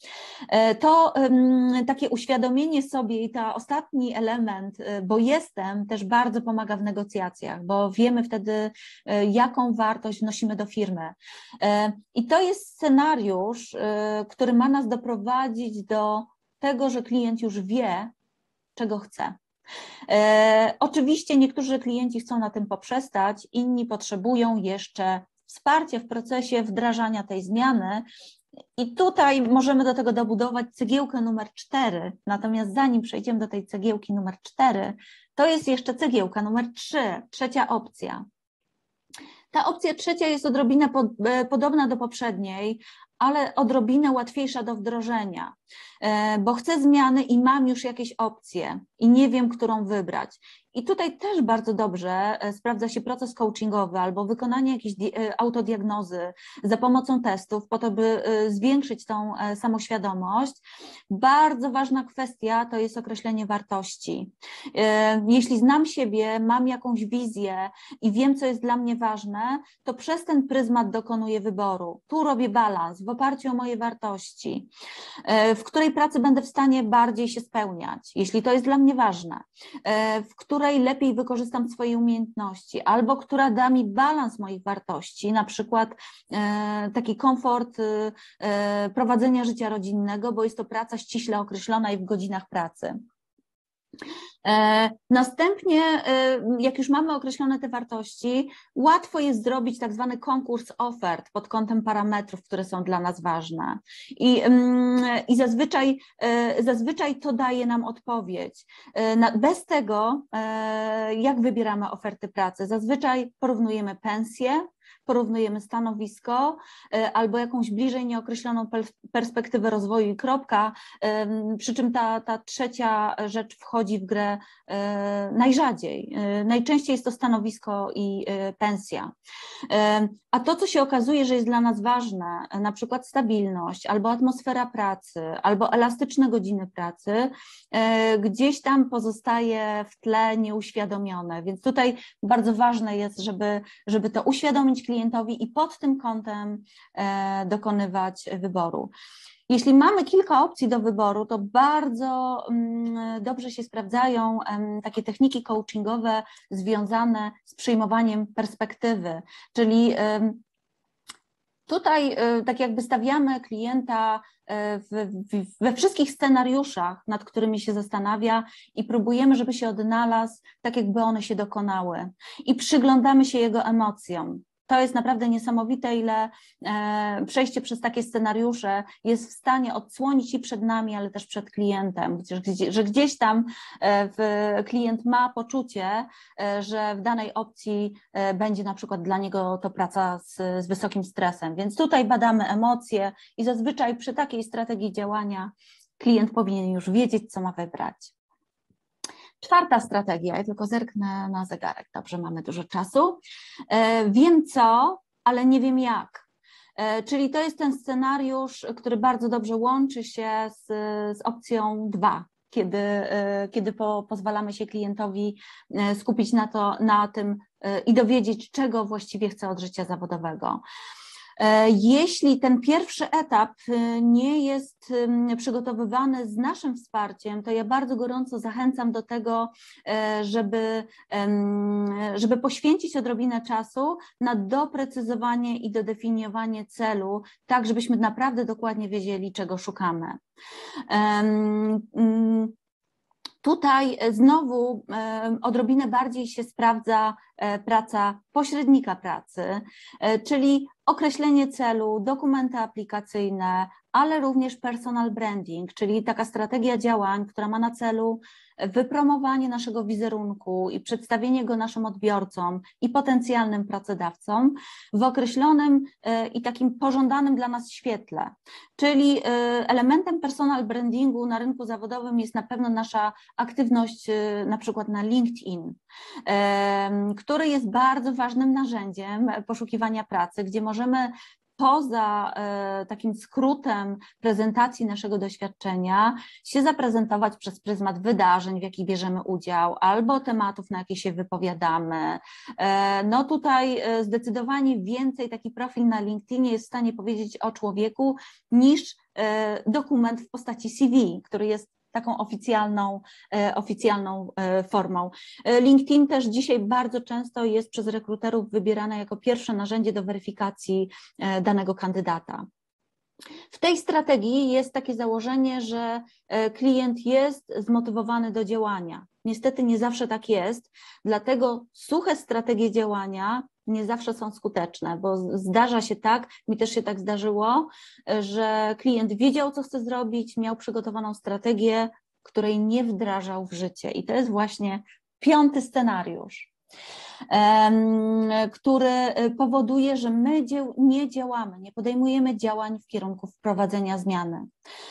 To um, takie uświadomienie sobie i ta ostatni element, bo jestem, też bardzo pomaga w negocjacjach, bo wiemy wtedy, jaką wartość wnosimy do firmy. I to jest scenariusz, który ma nas doprowadzić do tego, że klient już wie, czego chce. E, oczywiście niektórzy klienci chcą na tym poprzestać, inni potrzebują jeszcze wsparcia w procesie wdrażania tej zmiany i tutaj możemy do tego dobudować cegiełkę numer cztery, natomiast zanim przejdziemy do tej cegiełki numer cztery, to jest jeszcze cegiełka numer trzy, trzecia opcja. Ta opcja trzecia jest odrobinę pod, podobna do poprzedniej, ale odrobinę łatwiejsza do wdrożenia, bo chcę zmiany i mam już jakieś opcje i nie wiem, którą wybrać. I tutaj też bardzo dobrze sprawdza się proces coachingowy albo wykonanie jakiejś autodiagnozy za pomocą testów po to, by zwiększyć tą samoświadomość. Bardzo ważna kwestia to jest określenie wartości. Jeśli znam siebie, mam jakąś wizję i wiem, co jest dla mnie ważne, to przez ten pryzmat dokonuję wyboru. Tu robię balans w oparciu o moje wartości, w której pracy będę w stanie bardziej się spełniać, jeśli to jest dla mnie ważne, w której lepiej wykorzystam swoje umiejętności, albo która da mi balans moich wartości, na przykład taki komfort prowadzenia życia rodzinnego, bo jest to praca ściśle określona i w godzinach pracy. Następnie, jak już mamy określone te wartości, łatwo jest zrobić tak zwany konkurs ofert pod kątem parametrów, które są dla nas ważne. I, i zazwyczaj, zazwyczaj to daje nam odpowiedź. Bez tego, jak wybieramy oferty pracy, zazwyczaj porównujemy pensję, porównujemy stanowisko albo jakąś bliżej nieokreśloną perspektywę rozwoju i kropka, przy czym ta, ta trzecia rzecz wchodzi w grę najrzadziej. Najczęściej jest to stanowisko i pensja. A to, co się okazuje, że jest dla nas ważne, na przykład stabilność, albo atmosfera pracy, albo elastyczne godziny pracy, gdzieś tam pozostaje w tle nieuświadomione. Więc tutaj bardzo ważne jest, żeby, żeby to uświadomić klientowi i pod tym kątem dokonywać wyboru. Jeśli mamy kilka opcji do wyboru, to bardzo dobrze się sprawdzają takie techniki coachingowe związane z przyjmowaniem perspektywy, czyli tutaj tak jakby stawiamy klienta w, w, we wszystkich scenariuszach, nad którymi się zastanawia i próbujemy, żeby się odnalazł tak, jakby one się dokonały i przyglądamy się jego emocjom. To jest naprawdę niesamowite, ile przejście przez takie scenariusze jest w stanie odsłonić i przed nami, ale też przed klientem, że gdzieś tam klient ma poczucie, że w danej opcji będzie na przykład dla niego to praca z, z wysokim stresem. Więc tutaj badamy emocje i zazwyczaj przy takiej strategii działania klient powinien już wiedzieć, co ma wybrać. Czwarta strategia, ja tylko zerknę na zegarek, dobrze, mamy dużo czasu. Wiem co, ale nie wiem jak. Czyli to jest ten scenariusz, który bardzo dobrze łączy się z, z opcją dwa, kiedy, kiedy po, pozwalamy się klientowi skupić na, to, na tym i dowiedzieć, czego właściwie chce od życia zawodowego. Jeśli ten pierwszy etap nie jest przygotowywany z naszym wsparciem, to ja bardzo gorąco zachęcam do tego, żeby, żeby poświęcić odrobinę czasu na doprecyzowanie i dodefiniowanie celu, tak żebyśmy naprawdę dokładnie wiedzieli, czego szukamy. Tutaj znowu odrobinę bardziej się sprawdza praca pośrednika pracy, czyli określenie celu, dokumenty aplikacyjne, ale również personal branding, czyli taka strategia działań, która ma na celu wypromowanie naszego wizerunku i przedstawienie go naszym odbiorcom i potencjalnym pracodawcom w określonym i takim pożądanym dla nas świetle. Czyli elementem personal brandingu na rynku zawodowym jest na pewno nasza aktywność na przykład na LinkedIn, który jest bardzo ważnym narzędziem poszukiwania pracy, gdzie możemy poza takim skrótem prezentacji naszego doświadczenia się zaprezentować przez pryzmat wydarzeń, w jakich bierzemy udział, albo tematów, na jakie się wypowiadamy. No tutaj zdecydowanie więcej taki profil na LinkedInie jest w stanie powiedzieć o człowieku niż dokument w postaci C V, który jest taką oficjalną, oficjalną formą. LinkedIn też dzisiaj bardzo często jest przez rekruterów wybierane jako pierwsze narzędzie do weryfikacji danego kandydata. W tej strategii jest takie założenie, że klient jest zmotywowany do działania. Niestety nie zawsze tak jest, dlatego suche strategie działania nie zawsze są skuteczne, bo zdarza się tak, mi też się tak zdarzyło, że klient wiedział, co chce zrobić, miał przygotowaną strategię, której nie wdrażał w życie. I to jest właśnie piąty scenariusz, który powoduje, że my nie działamy, nie podejmujemy działań w kierunku wprowadzenia zmiany.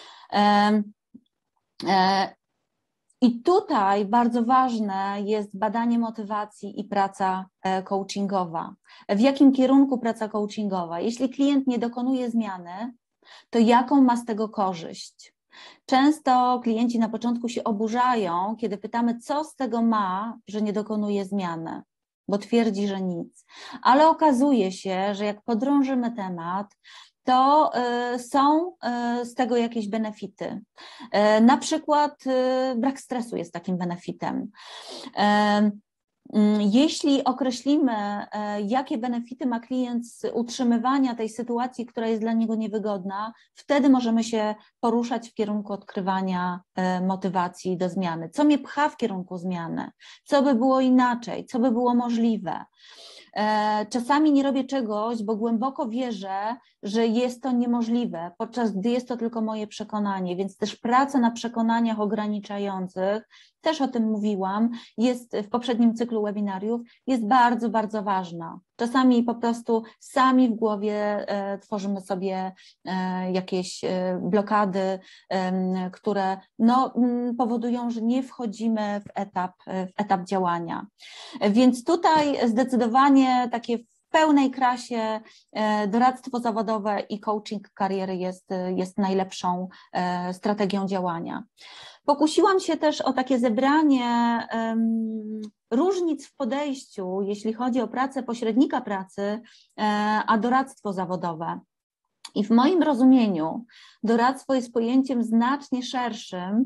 I tutaj bardzo ważne jest badanie motywacji i praca coachingowa. W jakim kierunku praca coachingowa? Jeśli klient nie dokonuje zmiany, to jaką ma z tego korzyść? Często klienci na początku się oburzają, kiedy pytamy, co z tego ma, że nie dokonuje zmiany, bo twierdzi, że nic. Ale okazuje się, że jak podrążymy temat, to są z tego jakieś benefity. Na przykład brak stresu jest takim benefitem. Jeśli określimy, jakie benefity ma klient z utrzymywania tej sytuacji, która jest dla niego niewygodna, wtedy możemy się poruszać w kierunku odkrywania motywacji do zmiany. Co mnie pcha w kierunku zmiany? Co by było inaczej? Co by było możliwe? Czasami nie robię czegoś, bo głęboko wierzę, że jest to niemożliwe, podczas gdy jest to tylko moje przekonanie, więc też praca na przekonaniach ograniczających, też o tym mówiłam, jest w poprzednim cyklu webinariów, jest bardzo, bardzo ważna. Czasami po prostu sami w głowie tworzymy sobie jakieś blokady, które no, powodują, że nie wchodzimy w etap, w etap działania. Więc tutaj zdecydowanie takie w pełnej krasie doradztwo zawodowe i coaching kariery jest, jest najlepszą strategią działania. Pokusiłam się też o takie zebranie um, różnic w podejściu, jeśli chodzi o pracę pośrednika pracy, a doradztwo zawodowe. I w moim rozumieniu doradztwo jest pojęciem znacznie szerszym,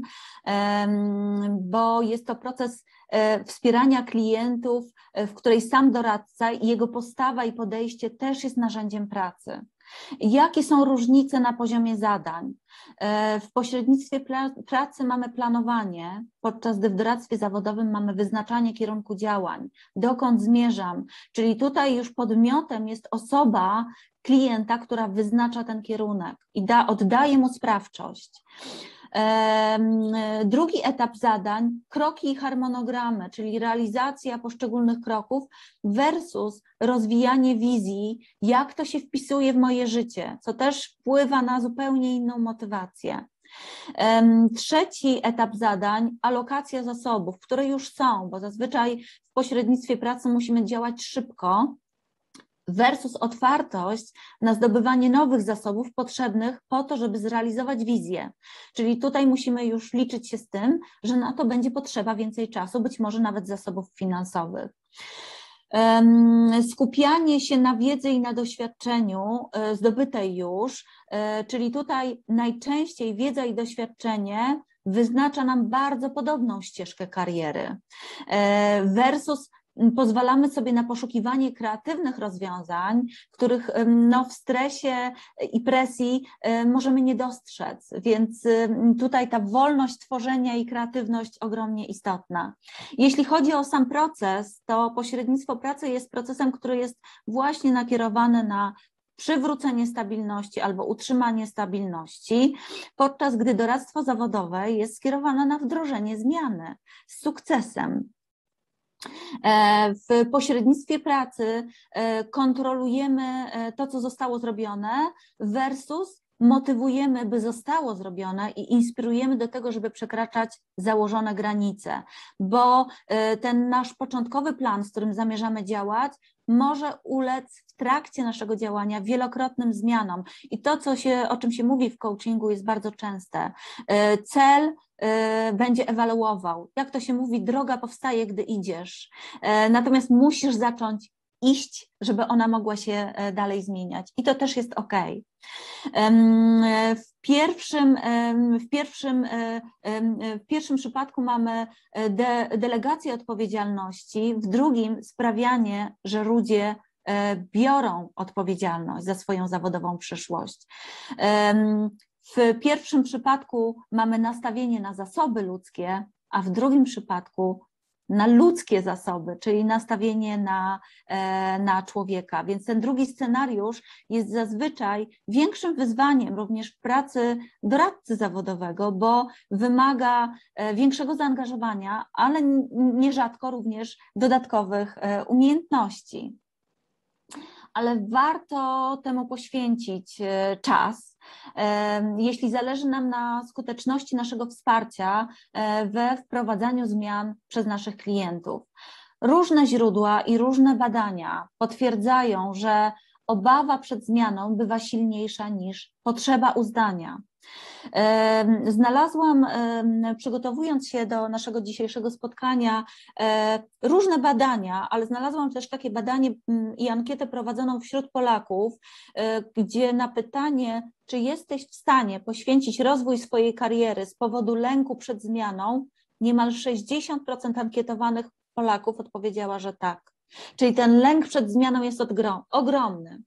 bo jest to proces wspierania klientów, w której sam doradca i jego postawa i podejście też jest narzędziem pracy. Jakie są różnice na poziomie zadań? W pośrednictwie pracy mamy planowanie, podczas gdy w doradztwie zawodowym mamy wyznaczanie kierunku działań, dokąd zmierzam, czyli tutaj już podmiotem jest osoba klienta, która wyznacza ten kierunek i da, oddaje mu sprawczość. Drugi etap zadań, kroki i harmonogramy, czyli realizacja poszczególnych kroków versus rozwijanie wizji, jak to się wpisuje w moje życie, co też wpływa na zupełnie inną motywację. Trzeci etap zadań, alokacja zasobów, które już są, bo zazwyczaj w pośrednictwie pracy musimy działać szybko, versus otwartość na zdobywanie nowych zasobów potrzebnych po to, żeby zrealizować wizję. Czyli tutaj musimy już liczyć się z tym, że na to będzie potrzeba więcej czasu, być może nawet zasobów finansowych. Skupianie się na wiedzy i na doświadczeniu zdobytej już, czyli tutaj najczęściej wiedza i doświadczenie wyznacza nam bardzo podobną ścieżkę kariery versus pozwalamy sobie na poszukiwanie kreatywnych rozwiązań, których no, w stresie i presji możemy nie dostrzec, więc tutaj ta wolność tworzenia i kreatywność ogromnie istotna. Jeśli chodzi o sam proces, to pośrednictwo pracy jest procesem, który jest właśnie nakierowany na przywrócenie stabilności albo utrzymanie stabilności, podczas gdy doradztwo zawodowe jest skierowane na wdrożenie zmiany z sukcesem. W pośrednictwie pracy kontrolujemy to, co zostało zrobione versus motywujemy, by zostało zrobione i inspirujemy do tego, żeby przekraczać założone granice, bo ten nasz początkowy plan, z którym zamierzamy działać, może ulec w trakcie naszego działania wielokrotnym zmianom i to, co się, o czym się mówi w coachingu, jest bardzo częste. Cel będzie ewaluował. Jak to się mówi, droga powstaje, gdy idziesz, natomiast musisz zacząć iść, żeby ona mogła się dalej zmieniać i to też jest ok. W pierwszym, w pierwszym, w pierwszym przypadku mamy de, delegację odpowiedzialności, w drugim sprawianie, że ludzie biorą odpowiedzialność za swoją zawodową przyszłość. W pierwszym przypadku mamy nastawienie na zasoby ludzkie, a w drugim przypadku na ludzkie zasoby, czyli nastawienie na, na człowieka. Więc ten drugi scenariusz jest zazwyczaj większym wyzwaniem również w pracy doradcy zawodowego, bo wymaga większego zaangażowania, ale nierzadko również dodatkowych umiejętności. Ale warto temu poświęcić czas, jeśli zależy nam na skuteczności naszego wsparcia we wprowadzaniu zmian przez naszych klientów. Różne źródła i różne badania potwierdzają, że obawa przed zmianą bywa silniejsza niż potrzeba uznania. Znalazłam, przygotowując się do naszego dzisiejszego spotkania, różne badania, ale znalazłam też takie badanie i ankietę prowadzoną wśród Polaków, gdzie na pytanie, czy jesteś w stanie poświęcić rozwój swojej kariery z powodu lęku przed zmianą, niemal sześćdziesiąt procent ankietowanych Polaków odpowiedziała, że tak. Czyli ten lęk przed zmianą jest ogromny.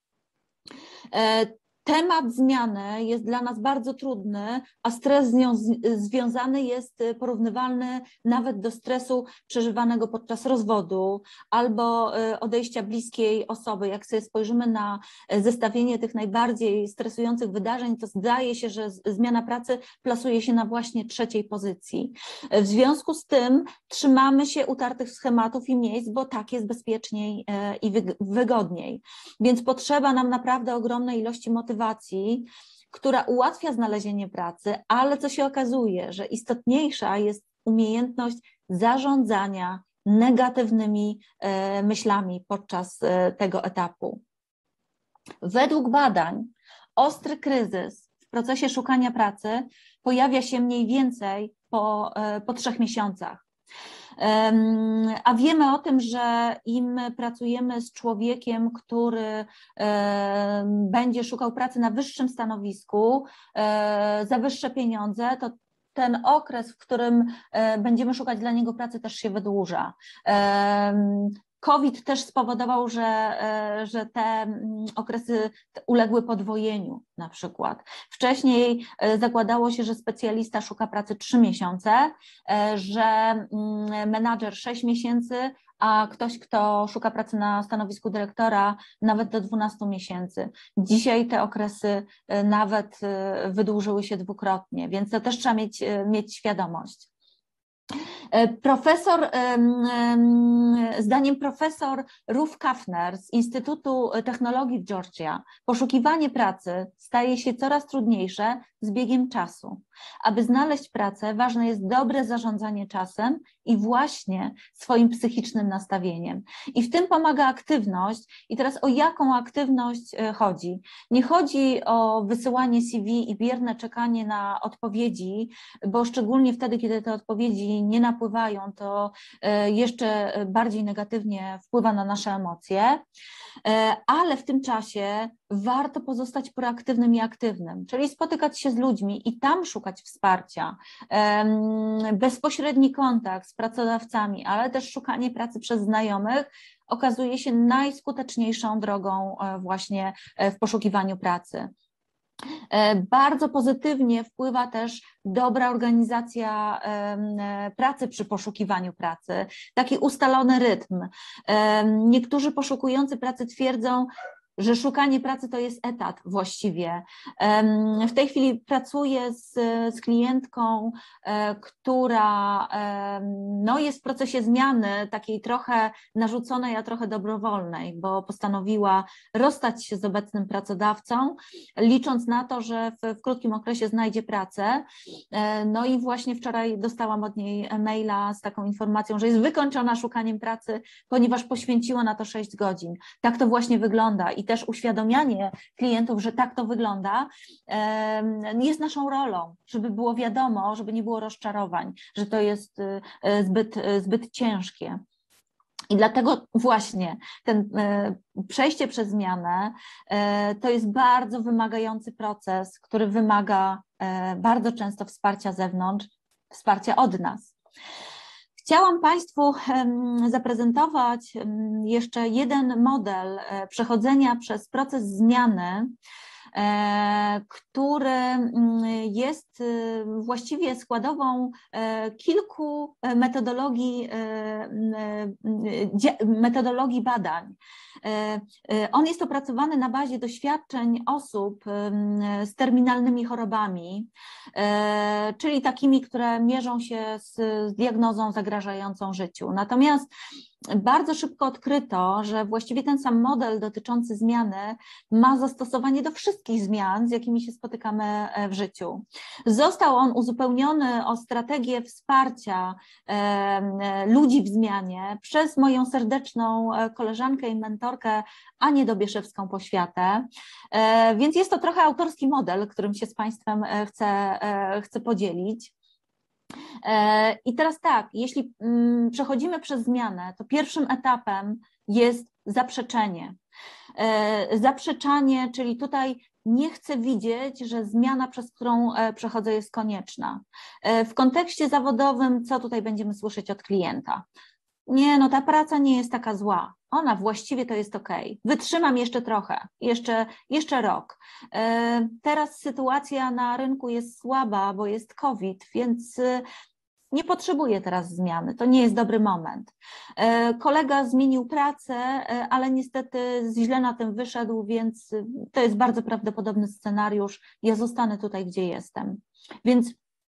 Temat zmiany jest dla nas bardzo trudny, a stres z nią związany jest porównywalny nawet do stresu przeżywanego podczas rozwodu albo odejścia bliskiej osoby. Jak sobie spojrzymy na zestawienie tych najbardziej stresujących wydarzeń, to zdaje się, że zmiana pracy plasuje się na właśnie trzeciej pozycji. W związku z tym trzymamy się utartych schematów i miejsc, bo tak jest bezpieczniej i wygodniej. Więc potrzeba nam naprawdę ogromnej ilości motywacji, która ułatwia znalezienie pracy, ale co się okazuje, że istotniejsza jest umiejętność zarządzania negatywnymi myślami podczas tego etapu. Według badań ostry kryzys w procesie szukania pracy pojawia się mniej więcej po, po trzech miesiącach. A wiemy o tym, że im pracujemy z człowiekiem, który będzie szukał pracy na wyższym stanowisku, za wyższe pieniądze, to ten okres, w którym będziemy szukać dla niego pracy, też się wydłuża. COVID też spowodował, że, że te okresy uległy podwojeniu na przykład. Wcześniej zakładało się, że specjalista szuka pracy trzy miesiące, że menadżer sześć miesięcy, a ktoś, kto szuka pracy na stanowisku dyrektora, nawet do dwunastu miesięcy. Dzisiaj te okresy nawet wydłużyły się dwukrotnie, więc to też trzeba mieć, mieć świadomość. Profesor, zdaniem profesor Ruth Kaffner z Instytutu Technologii w Georgia, poszukiwanie pracy staje się coraz trudniejsze z biegiem czasu. Aby znaleźć pracę, ważne jest dobre zarządzanie czasem i właśnie swoim psychicznym nastawieniem. I w tym pomaga aktywność. I teraz o jaką aktywność chodzi? Nie chodzi o wysyłanie C V i bierne czekanie na odpowiedzi, bo szczególnie wtedy, kiedy te odpowiedzi nie napływają, to jeszcze bardziej negatywnie wpływa na nasze emocje, ale w tym czasie warto pozostać proaktywnym i aktywnym, czyli spotykać się z ludźmi i tam szukać wsparcia, bezpośredni kontakt z pracodawcami, ale też szukanie pracy przez znajomych okazuje się najskuteczniejszą drogą właśnie w poszukiwaniu pracy. Bardzo pozytywnie wpływa też dobra organizacja pracy przy poszukiwaniu pracy, taki ustalony rytm. Niektórzy poszukujący pracy twierdzą, że szukanie pracy to jest etat właściwie. W tej chwili pracuję z, z klientką, która no, jest w procesie zmiany, takiej trochę narzuconej, a trochę dobrowolnej, bo postanowiła rozstać się z obecnym pracodawcą, licząc na to, że w, w krótkim okresie znajdzie pracę. No i właśnie wczoraj dostałam od niej maila z taką informacją, że jest wykończona szukaniem pracy, ponieważ poświęciła na to sześć godzin. Tak to właśnie wygląda i też uświadomianie klientów, że tak to wygląda, jest naszą rolą, żeby było wiadomo, żeby nie było rozczarowań, że to jest zbyt, zbyt ciężkie. I dlatego właśnie ten przejście przez zmianę to jest bardzo wymagający proces, który wymaga bardzo często wsparcia z zewnątrz, wsparcia od nas. Chciałam Państwu zaprezentować jeszcze jeden model przechodzenia przez proces zmiany, który jest właściwie składową kilku metodologii, metodologii badań. On jest opracowany na bazie doświadczeń osób z terminalnymi chorobami, czyli takimi, które mierzą się z diagnozą zagrażającą życiu. Natomiast bardzo szybko odkryto, że właściwie ten sam model dotyczący zmiany ma zastosowanie do wszystkich zmian, z jakimi się spotykamy w życiu. Został on uzupełniony o strategię wsparcia ludzi w zmianie przez moją serdeczną koleżankę i mentorkę Anię Dobieszewską-Poświatę, więc jest to trochę autorski model, którym się z Państwem chcę, chcę podzielić. I teraz tak, jeśli przechodzimy przez zmianę, to pierwszym etapem jest zaprzeczenie. Zaprzeczanie, czyli tutaj nie chcę widzieć, że zmiana, przez którą przechodzę, jest konieczna. W kontekście zawodowym, co tutaj będziemy słyszeć od klienta? nie, no ta praca nie jest taka zła, ona właściwie to jest ok, wytrzymam jeszcze trochę, jeszcze, jeszcze rok. Teraz sytuacja na rynku jest słaba, bo jest COVID, więc nie potrzebuję teraz zmiany, to nie jest dobry moment. Kolega zmienił pracę, ale niestety źle na tym wyszedł, więc to jest bardzo prawdopodobny scenariusz, ja zostanę tutaj, gdzie jestem. Więc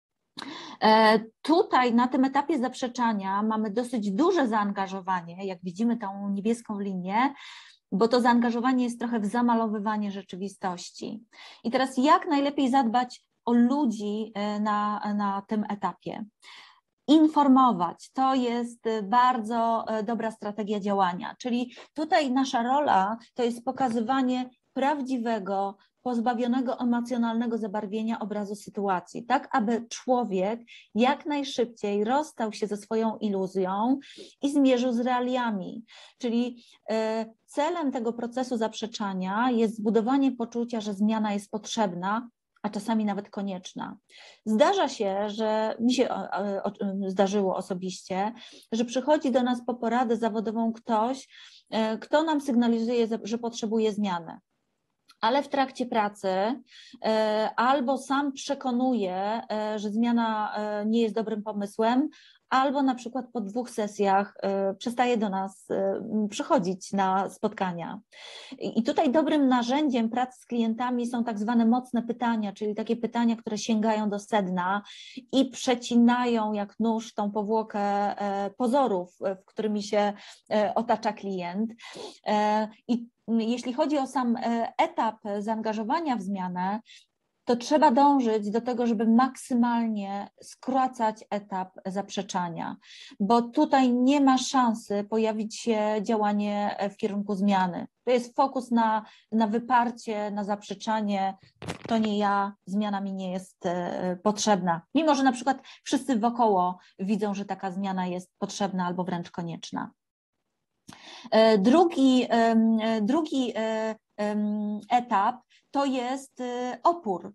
tutaj na tym etapie zaprzeczania mamy dosyć duże zaangażowanie, jak widzimy tą niebieską linię, bo to zaangażowanie jest trochę w zamalowywanie rzeczywistości. I teraz jak najlepiej zadbać o ludzi na, na tym etapie? Informować, to jest bardzo dobra strategia działania, czyli tutaj nasza rola to jest pokazywanie prawdziwego, pozbawionego emocjonalnego zabarwienia obrazu sytuacji, tak aby człowiek jak najszybciej rozstał się ze swoją iluzją i zmierzył z realiami. Czyli celem tego procesu zaprzeczania jest zbudowanie poczucia, że zmiana jest potrzebna, a czasami nawet konieczna. Zdarza się, że mi się zdarzyło osobiście, że przychodzi do nas po poradę zawodową ktoś, kto nam sygnalizuje, że potrzebuje zmiany. Ale w trakcie pracy albo sam przekonuje, że zmiana nie jest dobrym pomysłem, albo na przykład po dwóch sesjach przestaje do nas przychodzić na spotkania. I tutaj dobrym narzędziem pracy z klientami są tak zwane mocne pytania, czyli takie pytania, które sięgają do sedna i przecinają jak nóż tą powłokę pozorów, w którymi się otacza klient. I jeśli chodzi o sam etap zaangażowania w zmianę, to trzeba dążyć do tego, żeby maksymalnie skracać etap zaprzeczania, bo tutaj nie ma szansy pojawić się działanie w kierunku zmiany. To jest fokus na, na wyparcie, na zaprzeczanie, to nie ja, zmiana mi nie jest potrzebna. Mimo że na przykład wszyscy wokoło widzą, że taka zmiana jest potrzebna albo wręcz konieczna. Drugi, drugi etap to jest opór.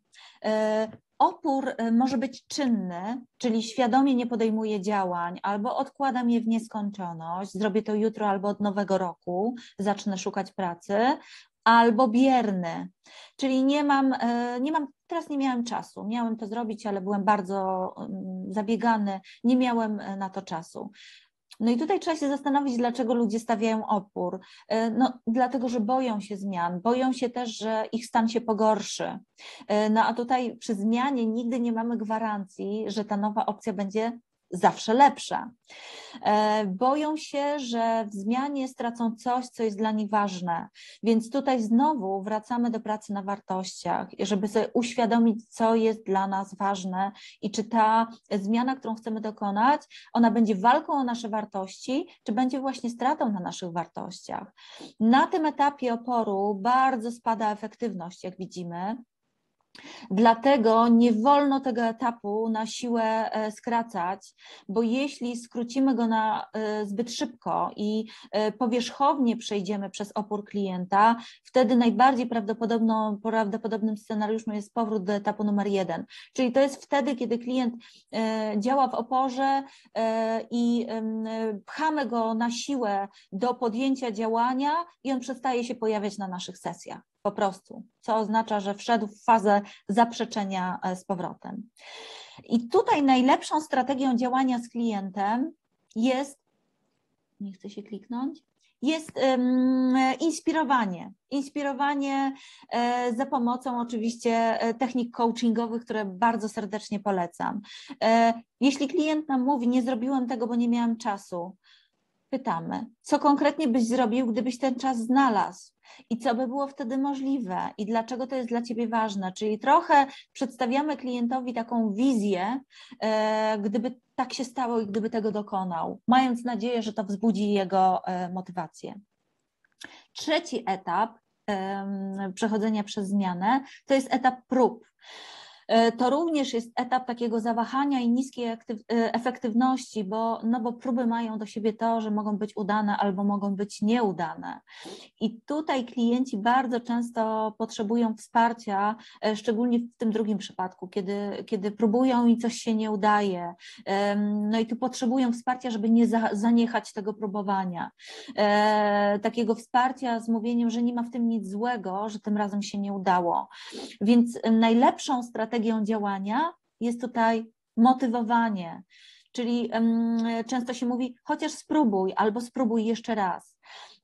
Opór może być czynny, czyli świadomie nie podejmuję działań albo odkładam je w nieskończoność, zrobię to jutro albo od nowego roku, zacznę szukać pracy, albo bierny, czyli nie mam, nie mam, teraz nie miałem czasu, miałem to zrobić, ale byłem bardzo zabiegany, nie miałem na to czasu. No i tutaj trzeba się zastanowić, dlaczego ludzie stawiają opór. No, dlatego, że boją się zmian, boją się też, że ich stan się pogorszy. No a tutaj przy zmianie nigdy nie mamy gwarancji, że ta nowa opcja będzie zawsze lepsza. Boją się, że w zmianie stracą coś, co jest dla nich ważne, więc tutaj znowu wracamy do pracy na wartościach, żeby sobie uświadomić, co jest dla nas ważne i czy ta zmiana, którą chcemy dokonać, ona będzie walką o nasze wartości, czy będzie właśnie stratą na naszych wartościach. Na tym etapie oporu bardzo spada efektywność, jak widzimy. Dlatego nie wolno tego etapu na siłę skracać, bo jeśli skrócimy go na zbyt szybko i powierzchownie przejdziemy przez opór klienta, wtedy najbardziej prawdopodobną, prawdopodobnym scenariuszem jest powrót do etapu numer jeden. Czyli to jest wtedy, kiedy klient działa w oporze i pchamy go na siłę do podjęcia działania i on przestaje się pojawiać na naszych sesjach. Po prostu, co oznacza, że wszedł w fazę zaprzeczenia z powrotem. I tutaj najlepszą strategią działania z klientem jest, nie chcę się kliknąć, jest um, inspirowanie. Inspirowanie e, za pomocą oczywiście technik coachingowych, które bardzo serdecznie polecam. E, jeśli klient nam mówi, nie zrobiłem tego, bo nie miałem czasu, pytamy, co konkretnie byś zrobił, gdybyś ten czas znalazł i co by było wtedy możliwe i dlaczego to jest dla Ciebie ważne, czyli trochę przedstawiamy klientowi taką wizję, e, gdyby tak się stało i gdyby tego dokonał, mając nadzieję, że to wzbudzi jego e, motywację. Trzeci etap e, przechodzenia przez zmianę to jest etap prób. to również jest etap takiego zawahania i niskiej efektywności, bo, no bo próby mają do siebie to, że mogą być udane albo mogą być nieudane. I tutaj klienci bardzo często potrzebują wsparcia, szczególnie w tym drugim przypadku, kiedy, kiedy próbują i coś się nie udaje. No i tu potrzebują wsparcia, żeby nie za, zaniechać tego próbowania. Takiego wsparcia z mówieniem, że nie ma w tym nic złego, że tym razem się nie udało. Więc najlepszą strategią działania jest tutaj motywowanie, czyli często się mówi, chociaż spróbuj albo spróbuj jeszcze raz.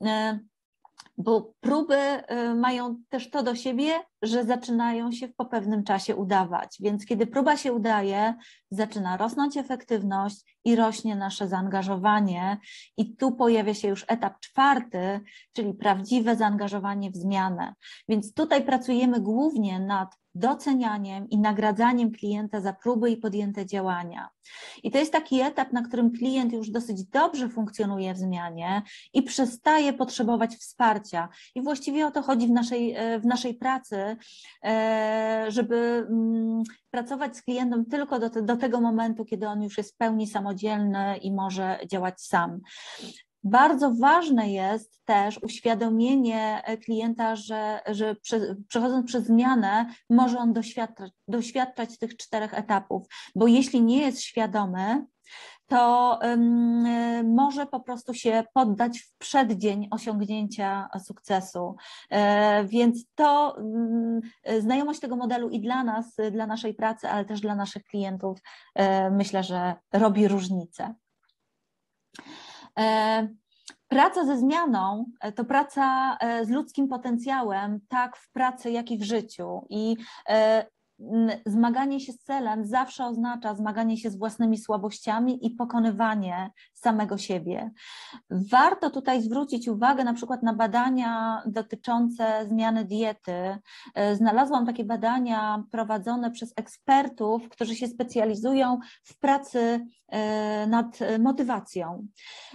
Bo próby mają też to do siebie, że zaczynają się po pewnym czasie udawać, więc kiedy próba się udaje, zaczyna rosnąć efektywność i rośnie nasze zaangażowanie i tu pojawia się już etap czwarty, czyli prawdziwe zaangażowanie w zmianę, więc tutaj pracujemy głównie nad docenianiem i nagradzaniem klienta za próby i podjęte działania. I to jest taki etap, na którym klient już dosyć dobrze funkcjonuje w zmianie i przestaje potrzebować wsparcia. I właściwie o to chodzi w naszej, w naszej pracy, żeby pracować z klientem tylko do, te, do tego momentu, kiedy on już jest w pełni samodzielny i może działać sam. Bardzo ważne jest też uświadomienie klienta, że, że przechodząc przez zmianę może on doświadczać, doświadczać tych czterech etapów, bo jeśli nie jest świadomy, to um, może po prostu się poddać w przeddzień osiągnięcia sukcesu. E, więc to um, znajomość tego modelu i dla nas, dla naszej pracy, ale też dla naszych klientów e, myślę, że robi różnicę. Praca ze zmianą to praca z ludzkim potencjałem, tak w pracy, jak i w życiu. I zmaganie się z celem zawsze oznacza zmaganie się z własnymi słabościami i pokonywanie samego siebie. Warto tutaj zwrócić uwagę na przykład na badania dotyczące zmiany diety. Znalazłam takie badania prowadzone przez ekspertów, którzy się specjalizują w pracy nad motywacją.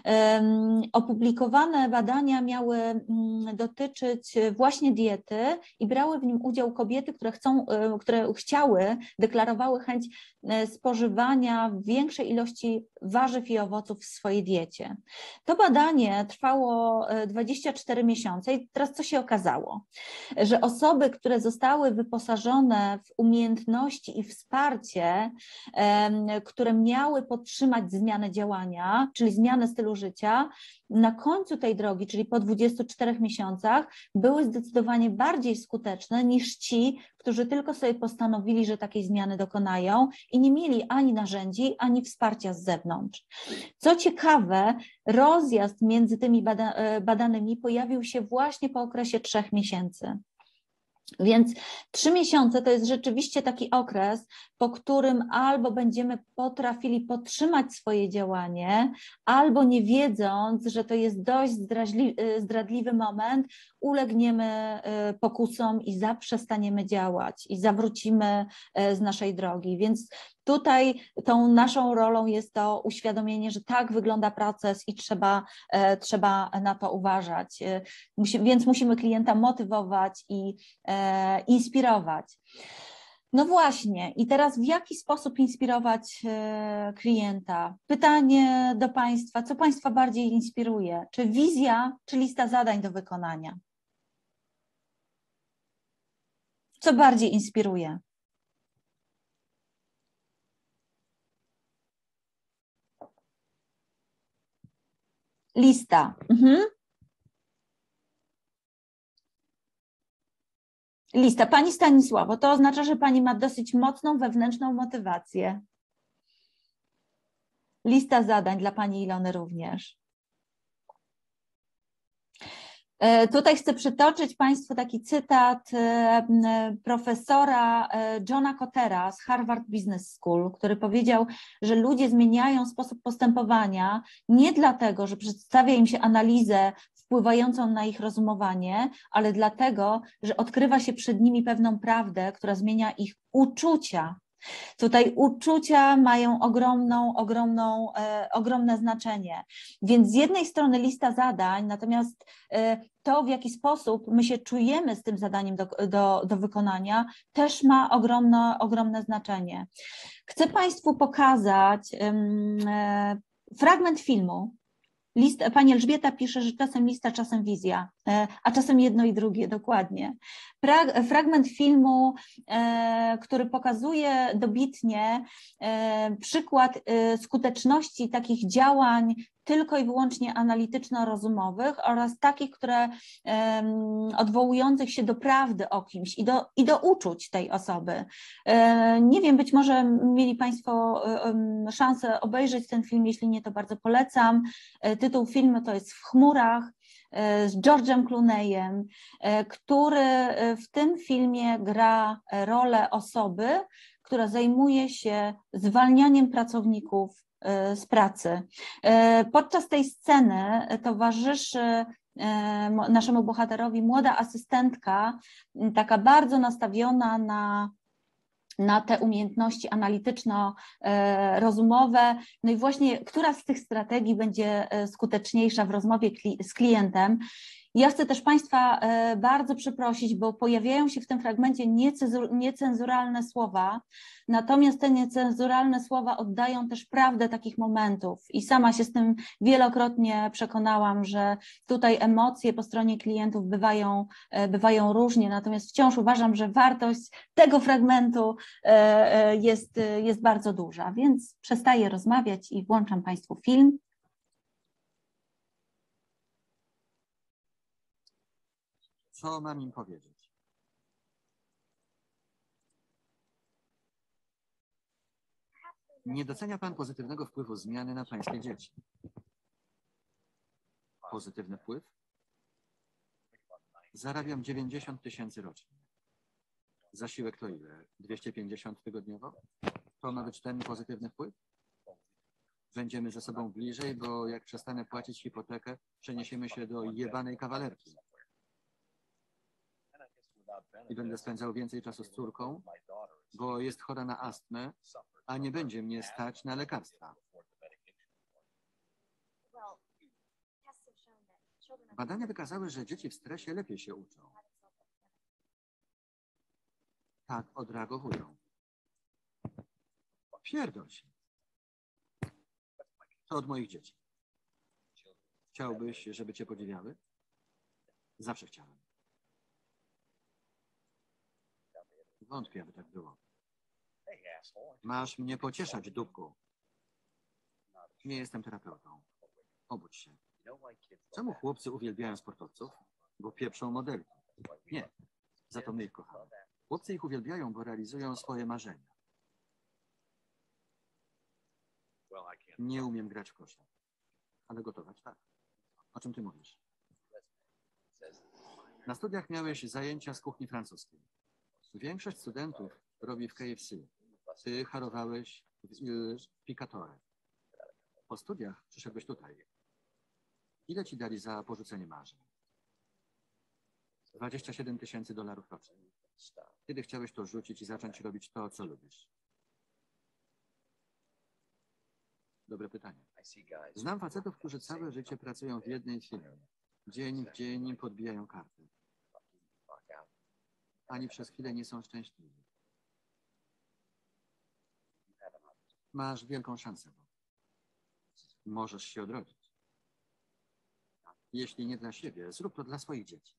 Opublikowane badania miały dotyczyć właśnie diety i brały w nim udział kobiety, które chcą, które chciały, deklarowały chęć spożywania większej ilości warzyw i owoców w swojej diecie. To badanie trwało dwadzieścia cztery miesiące i teraz co się okazało? Że osoby, które zostały wyposażone w umiejętności i wsparcie, które miały podtrzymać zmianę działania, czyli zmianę stylu życia, na końcu tej drogi, czyli po dwudziestu czterech miesiącach, były zdecydowanie bardziej skuteczne niż ci, którzy tylko sobie postanowili, że takiej zmiany dokonają i nie mieli ani narzędzi, ani wsparcia z zewnątrz. Co ciekawe, rozjazd między tymi bada badanymi pojawił się właśnie po okresie trzech miesięcy. Więc trzy miesiące to jest rzeczywiście taki okres, po którym albo będziemy potrafili podtrzymać swoje działanie, albo nie wiedząc, że to jest dość zdradliwy moment, ulegniemy pokusom i zaprzestaniemy działać i zawrócimy z naszej drogi. Więc tutaj tą naszą rolą jest to uświadomienie, że tak wygląda proces i trzeba, trzeba na to uważać. Musi, więc musimy klienta motywować i e, inspirować. No właśnie, i teraz w jaki sposób inspirować e, klienta? Pytanie do Państwa, co Państwa bardziej inspiruje? Czy wizja, czy lista zadań do wykonania? Co bardziej inspiruje? Lista. Mhm. Lista. Pani Stanisławo, to oznacza, że Pani ma dosyć mocną wewnętrzną motywację. Lista zadań dla Pani Ilony również. Tutaj chcę przytoczyć Państwu taki cytat profesora Johna Kottera z Harvard Business School, który powiedział, że ludzie zmieniają sposób postępowania nie dlatego, że przedstawia im się analizę wpływającą na ich rozumowanie, ale dlatego, że odkrywa się przed nimi pewną prawdę, która zmienia ich uczucia. Tutaj uczucia mają ogromną, ogromną, e, ogromne znaczenie. Więc z jednej strony lista zadań, natomiast e, to, w jaki sposób my się czujemy z tym zadaniem do, do, do wykonania, też ma ogromne, ogromne znaczenie. Chcę Państwu pokazać e, fragment filmu. List, pani Elżbieta pisze, że czasem lista, czasem wizja, a czasem jedno i drugie, dokładnie. Pra, fragment filmu, e, który pokazuje dobitnie e, przykład e, skuteczności takich działań tylko i wyłącznie analityczno-rozumowych oraz takich, które e, odwołujących się do prawdy o kimś i do, i do uczuć tej osoby. E, nie wiem, być może mieli Państwo e, szansę obejrzeć ten film, jeśli nie, to bardzo polecam. E, tytuł filmu to jest W chmurach, z George'em Clooneyem, który w tym filmie gra rolę osoby, która zajmuje się zwalnianiem pracowników z pracy. Podczas tej sceny towarzyszy naszemu bohaterowi młoda asystentka, taka bardzo nastawiona na na te umiejętności analityczno-rozumowe. No i właśnie, która z tych strategii będzie skuteczniejsza w rozmowie z klientem. Ja chcę też Państwa bardzo przeprosić, bo pojawiają się w tym fragmencie niecenzuralne słowa, natomiast te niecenzuralne słowa oddają też prawdę takich momentów i sama się z tym wielokrotnie przekonałam, że tutaj emocje po stronie klientów bywają, bywają różnie, natomiast wciąż uważam, że wartość tego fragmentu jest, jest bardzo duża, więc przestaję rozmawiać i włączam Państwu film. Co mam im powiedzieć? Nie docenia Pan pozytywnego wpływu zmiany na Pańskie dzieci. Pozytywny wpływ? Zarabiam dziewięćdziesiąt tysięcy rocznie. Zasiłek to ile? dwieście pięćdziesiąt tygodniowo? To ma być ten pozytywny wpływ? Będziemy ze sobą bliżej, bo jak przestanę płacić hipotekę, przeniesiemy się do jebanej kawalerki. I będę spędzał więcej czasu z córką, bo jest chora na astmę, a nie będzie mnie stać na lekarstwa. Badania wykazały, że dzieci w stresie lepiej się uczą. Tak odreagowują. Pierdol się. To od moich dzieci. Chciałbyś, żeby cię podziwiały? Zawsze chciałem. Wątpię, aby tak było. Masz mnie pocieszać, dupku. Nie jestem terapeutą. Obudź się. Czemu chłopcy uwielbiają sportowców? Bo pieprzą modelki. Nie. Za to my ich kochamy. Chłopcy ich uwielbiają, bo realizują swoje marzenia. Nie umiem grać w kosza. Ale gotować tak. O czym ty mówisz? Na studiach miałeś zajęcia z kuchni francuskiej. Większość studentów robi w K F C. Ty harowałeś w Picatorze. Po studiach przyszedłeś tutaj. Ile ci dali za porzucenie marzeń? dwadzieścia siedem tysięcy dolarów rocznie. Kiedy chciałeś to rzucić i zacząć robić to, co lubisz? Dobre pytanie. Znam facetów, którzy całe życie pracują w jednej firmie. Dzień w dzień podbijają karty. Ani przez chwilę nie są szczęśliwi. Masz wielką szansę. Możesz się odrodzić. Jeśli nie dla siebie, zrób to dla swoich dzieci.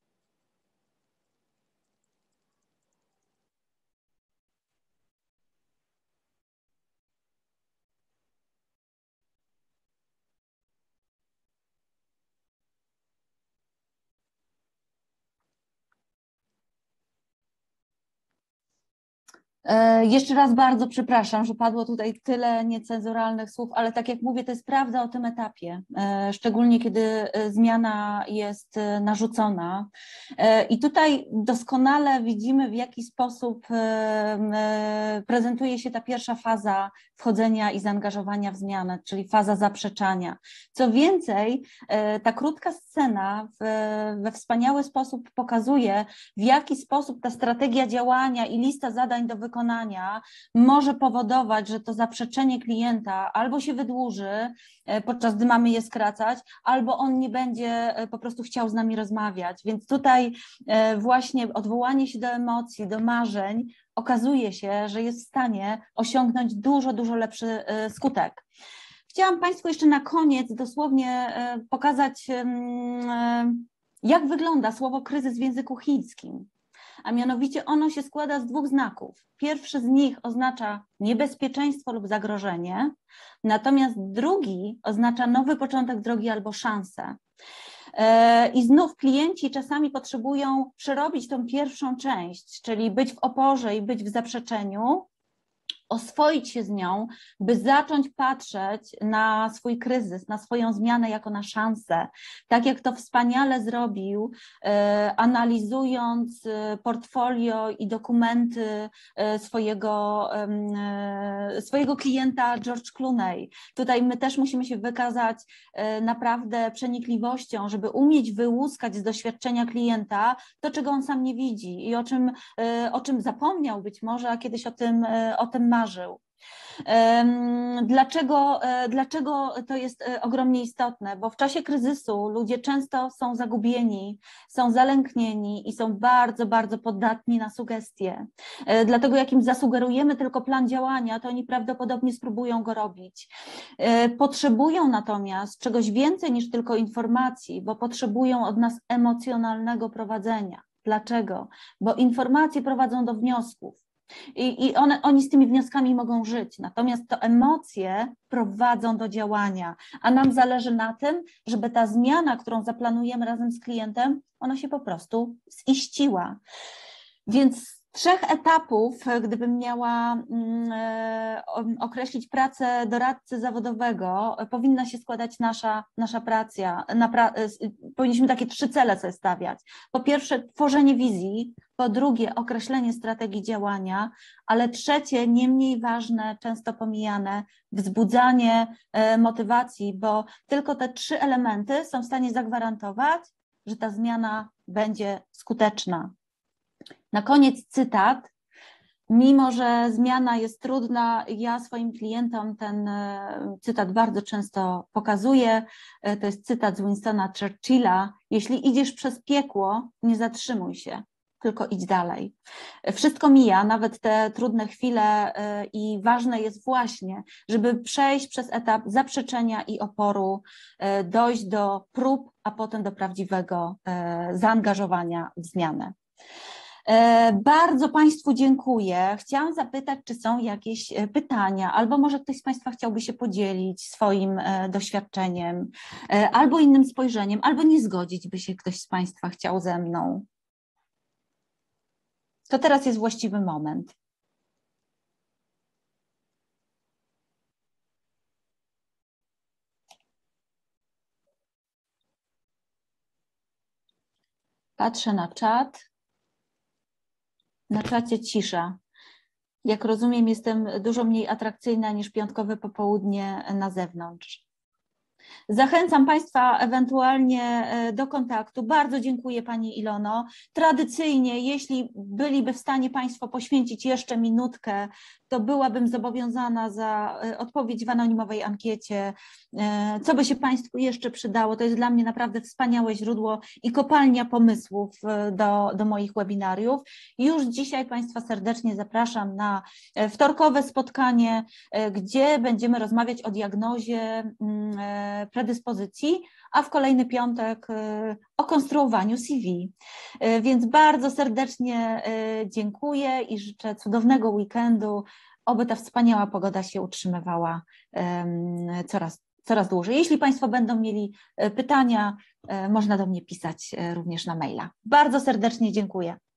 Jeszcze raz bardzo przepraszam, że padło tutaj tyle niecenzuralnych słów, ale tak jak mówię, to jest prawda o tym etapie, szczególnie kiedy zmiana jest narzucona. I tutaj doskonale widzimy, w jaki sposób prezentuje się ta pierwsza faza wchodzenia i zaangażowania w zmianę, czyli faza zaprzeczania. Co więcej, ta krótka scena we wspaniały sposób pokazuje, w jaki sposób ta strategia działania i lista zadań do wykonania wykonania może powodować, że to zaprzeczenie klienta albo się wydłuży, podczas gdy mamy je skracać, albo on nie będzie po prostu chciał z nami rozmawiać. Więc tutaj właśnie odwołanie się do emocji, do marzeń okazuje się, że jest w stanie osiągnąć dużo, dużo lepszy skutek. Chciałam Państwu jeszcze na koniec dosłownie pokazać, jak wygląda słowo kryzys w języku chińskim. A mianowicie ono się składa z dwóch znaków. Pierwszy z nich oznacza niebezpieczeństwo lub zagrożenie, natomiast drugi oznacza nowy początek drogi albo szansę. I znów klienci czasami potrzebują przerobić tą pierwszą część, czyli być w oporze i być w zaprzeczeniu, oswoić się z nią, by zacząć patrzeć na swój kryzys, na swoją zmianę jako na szansę. Tak jak to wspaniale zrobił, e, analizując portfolio i dokumenty swojego, e, swojego klienta George Clooney. Tutaj my też musimy się wykazać e, naprawdę przenikliwością, żeby umieć wyłuskać z doświadczenia klienta to, czego on sam nie widzi i o czym, e, o czym zapomniał być może, a kiedyś o tym, e, o tym marzył. Dlaczego, dlaczego to jest ogromnie istotne? Bo w czasie kryzysu ludzie często są zagubieni, są zalęknieni i są bardzo, bardzo podatni na sugestie. Dlatego jak im zasugerujemy tylko plan działania, to oni prawdopodobnie spróbują go robić. Potrzebują natomiast czegoś więcej niż tylko informacji, bo potrzebują od nas emocjonalnego prowadzenia. Dlaczego? Bo informacje prowadzą do wniosków. I, i one, oni z tymi wnioskami mogą żyć, natomiast to emocje prowadzą do działania, a nam zależy na tym, żeby ta zmiana, którą zaplanujemy razem z klientem, ona się po prostu ziściła. Więc z trzech etapów, gdybym miała określić pracę doradcy zawodowego, powinna się składać nasza, nasza praca. Na pra, powinniśmy takie trzy cele sobie stawiać. Po pierwsze, tworzenie wizji, po drugie, określenie strategii działania, ale trzecie, nie mniej ważne, często pomijane, wzbudzanie motywacji, bo tylko te trzy elementy są w stanie zagwarantować, że ta zmiana będzie skuteczna. Na koniec cytat. Mimo że zmiana jest trudna, ja swoim klientom ten cytat bardzo często pokazuję. To jest cytat z Winstona Churchilla. Jeśli idziesz przez piekło, nie zatrzymuj się, tylko idź dalej. Wszystko mija, nawet te trudne chwile i ważne jest właśnie, żeby przejść przez etap zaprzeczenia i oporu, dojść do prób, a potem do prawdziwego zaangażowania w zmianę. Bardzo Państwu dziękuję. Chciałam zapytać, czy są jakieś pytania, albo może ktoś z Państwa chciałby się podzielić swoim doświadczeniem, albo innym spojrzeniem, albo nie zgodzić by się ktoś z Państwa chciał ze mną. To teraz jest właściwy moment. Patrzę na czat. Na czacie cisza. Jak rozumiem, jestem dużo mniej atrakcyjna niż piątkowe popołudnie na zewnątrz. Zachęcam Państwa ewentualnie do kontaktu. Bardzo dziękuję Pani Ilono. Tradycyjnie, jeśli byliby w stanie Państwo poświęcić jeszcze minutkę, to byłabym zobowiązana za odpowiedź w anonimowej ankiecie. Co by się Państwu jeszcze przydało? To jest dla mnie naprawdę wspaniałe źródło i kopalnia pomysłów do, do moich webinariów. Już dzisiaj Państwa serdecznie zapraszam na wtorkowe spotkanie, gdzie będziemy rozmawiać o diagnozie predyspozycji, a w kolejny piątek o konstruowaniu C V. Więc bardzo serdecznie dziękuję i życzę cudownego weekendu, oby ta wspaniała pogoda się utrzymywała coraz, coraz dłużej. Jeśli Państwo będą mieli pytania, można do mnie pisać również na maila. Bardzo serdecznie dziękuję.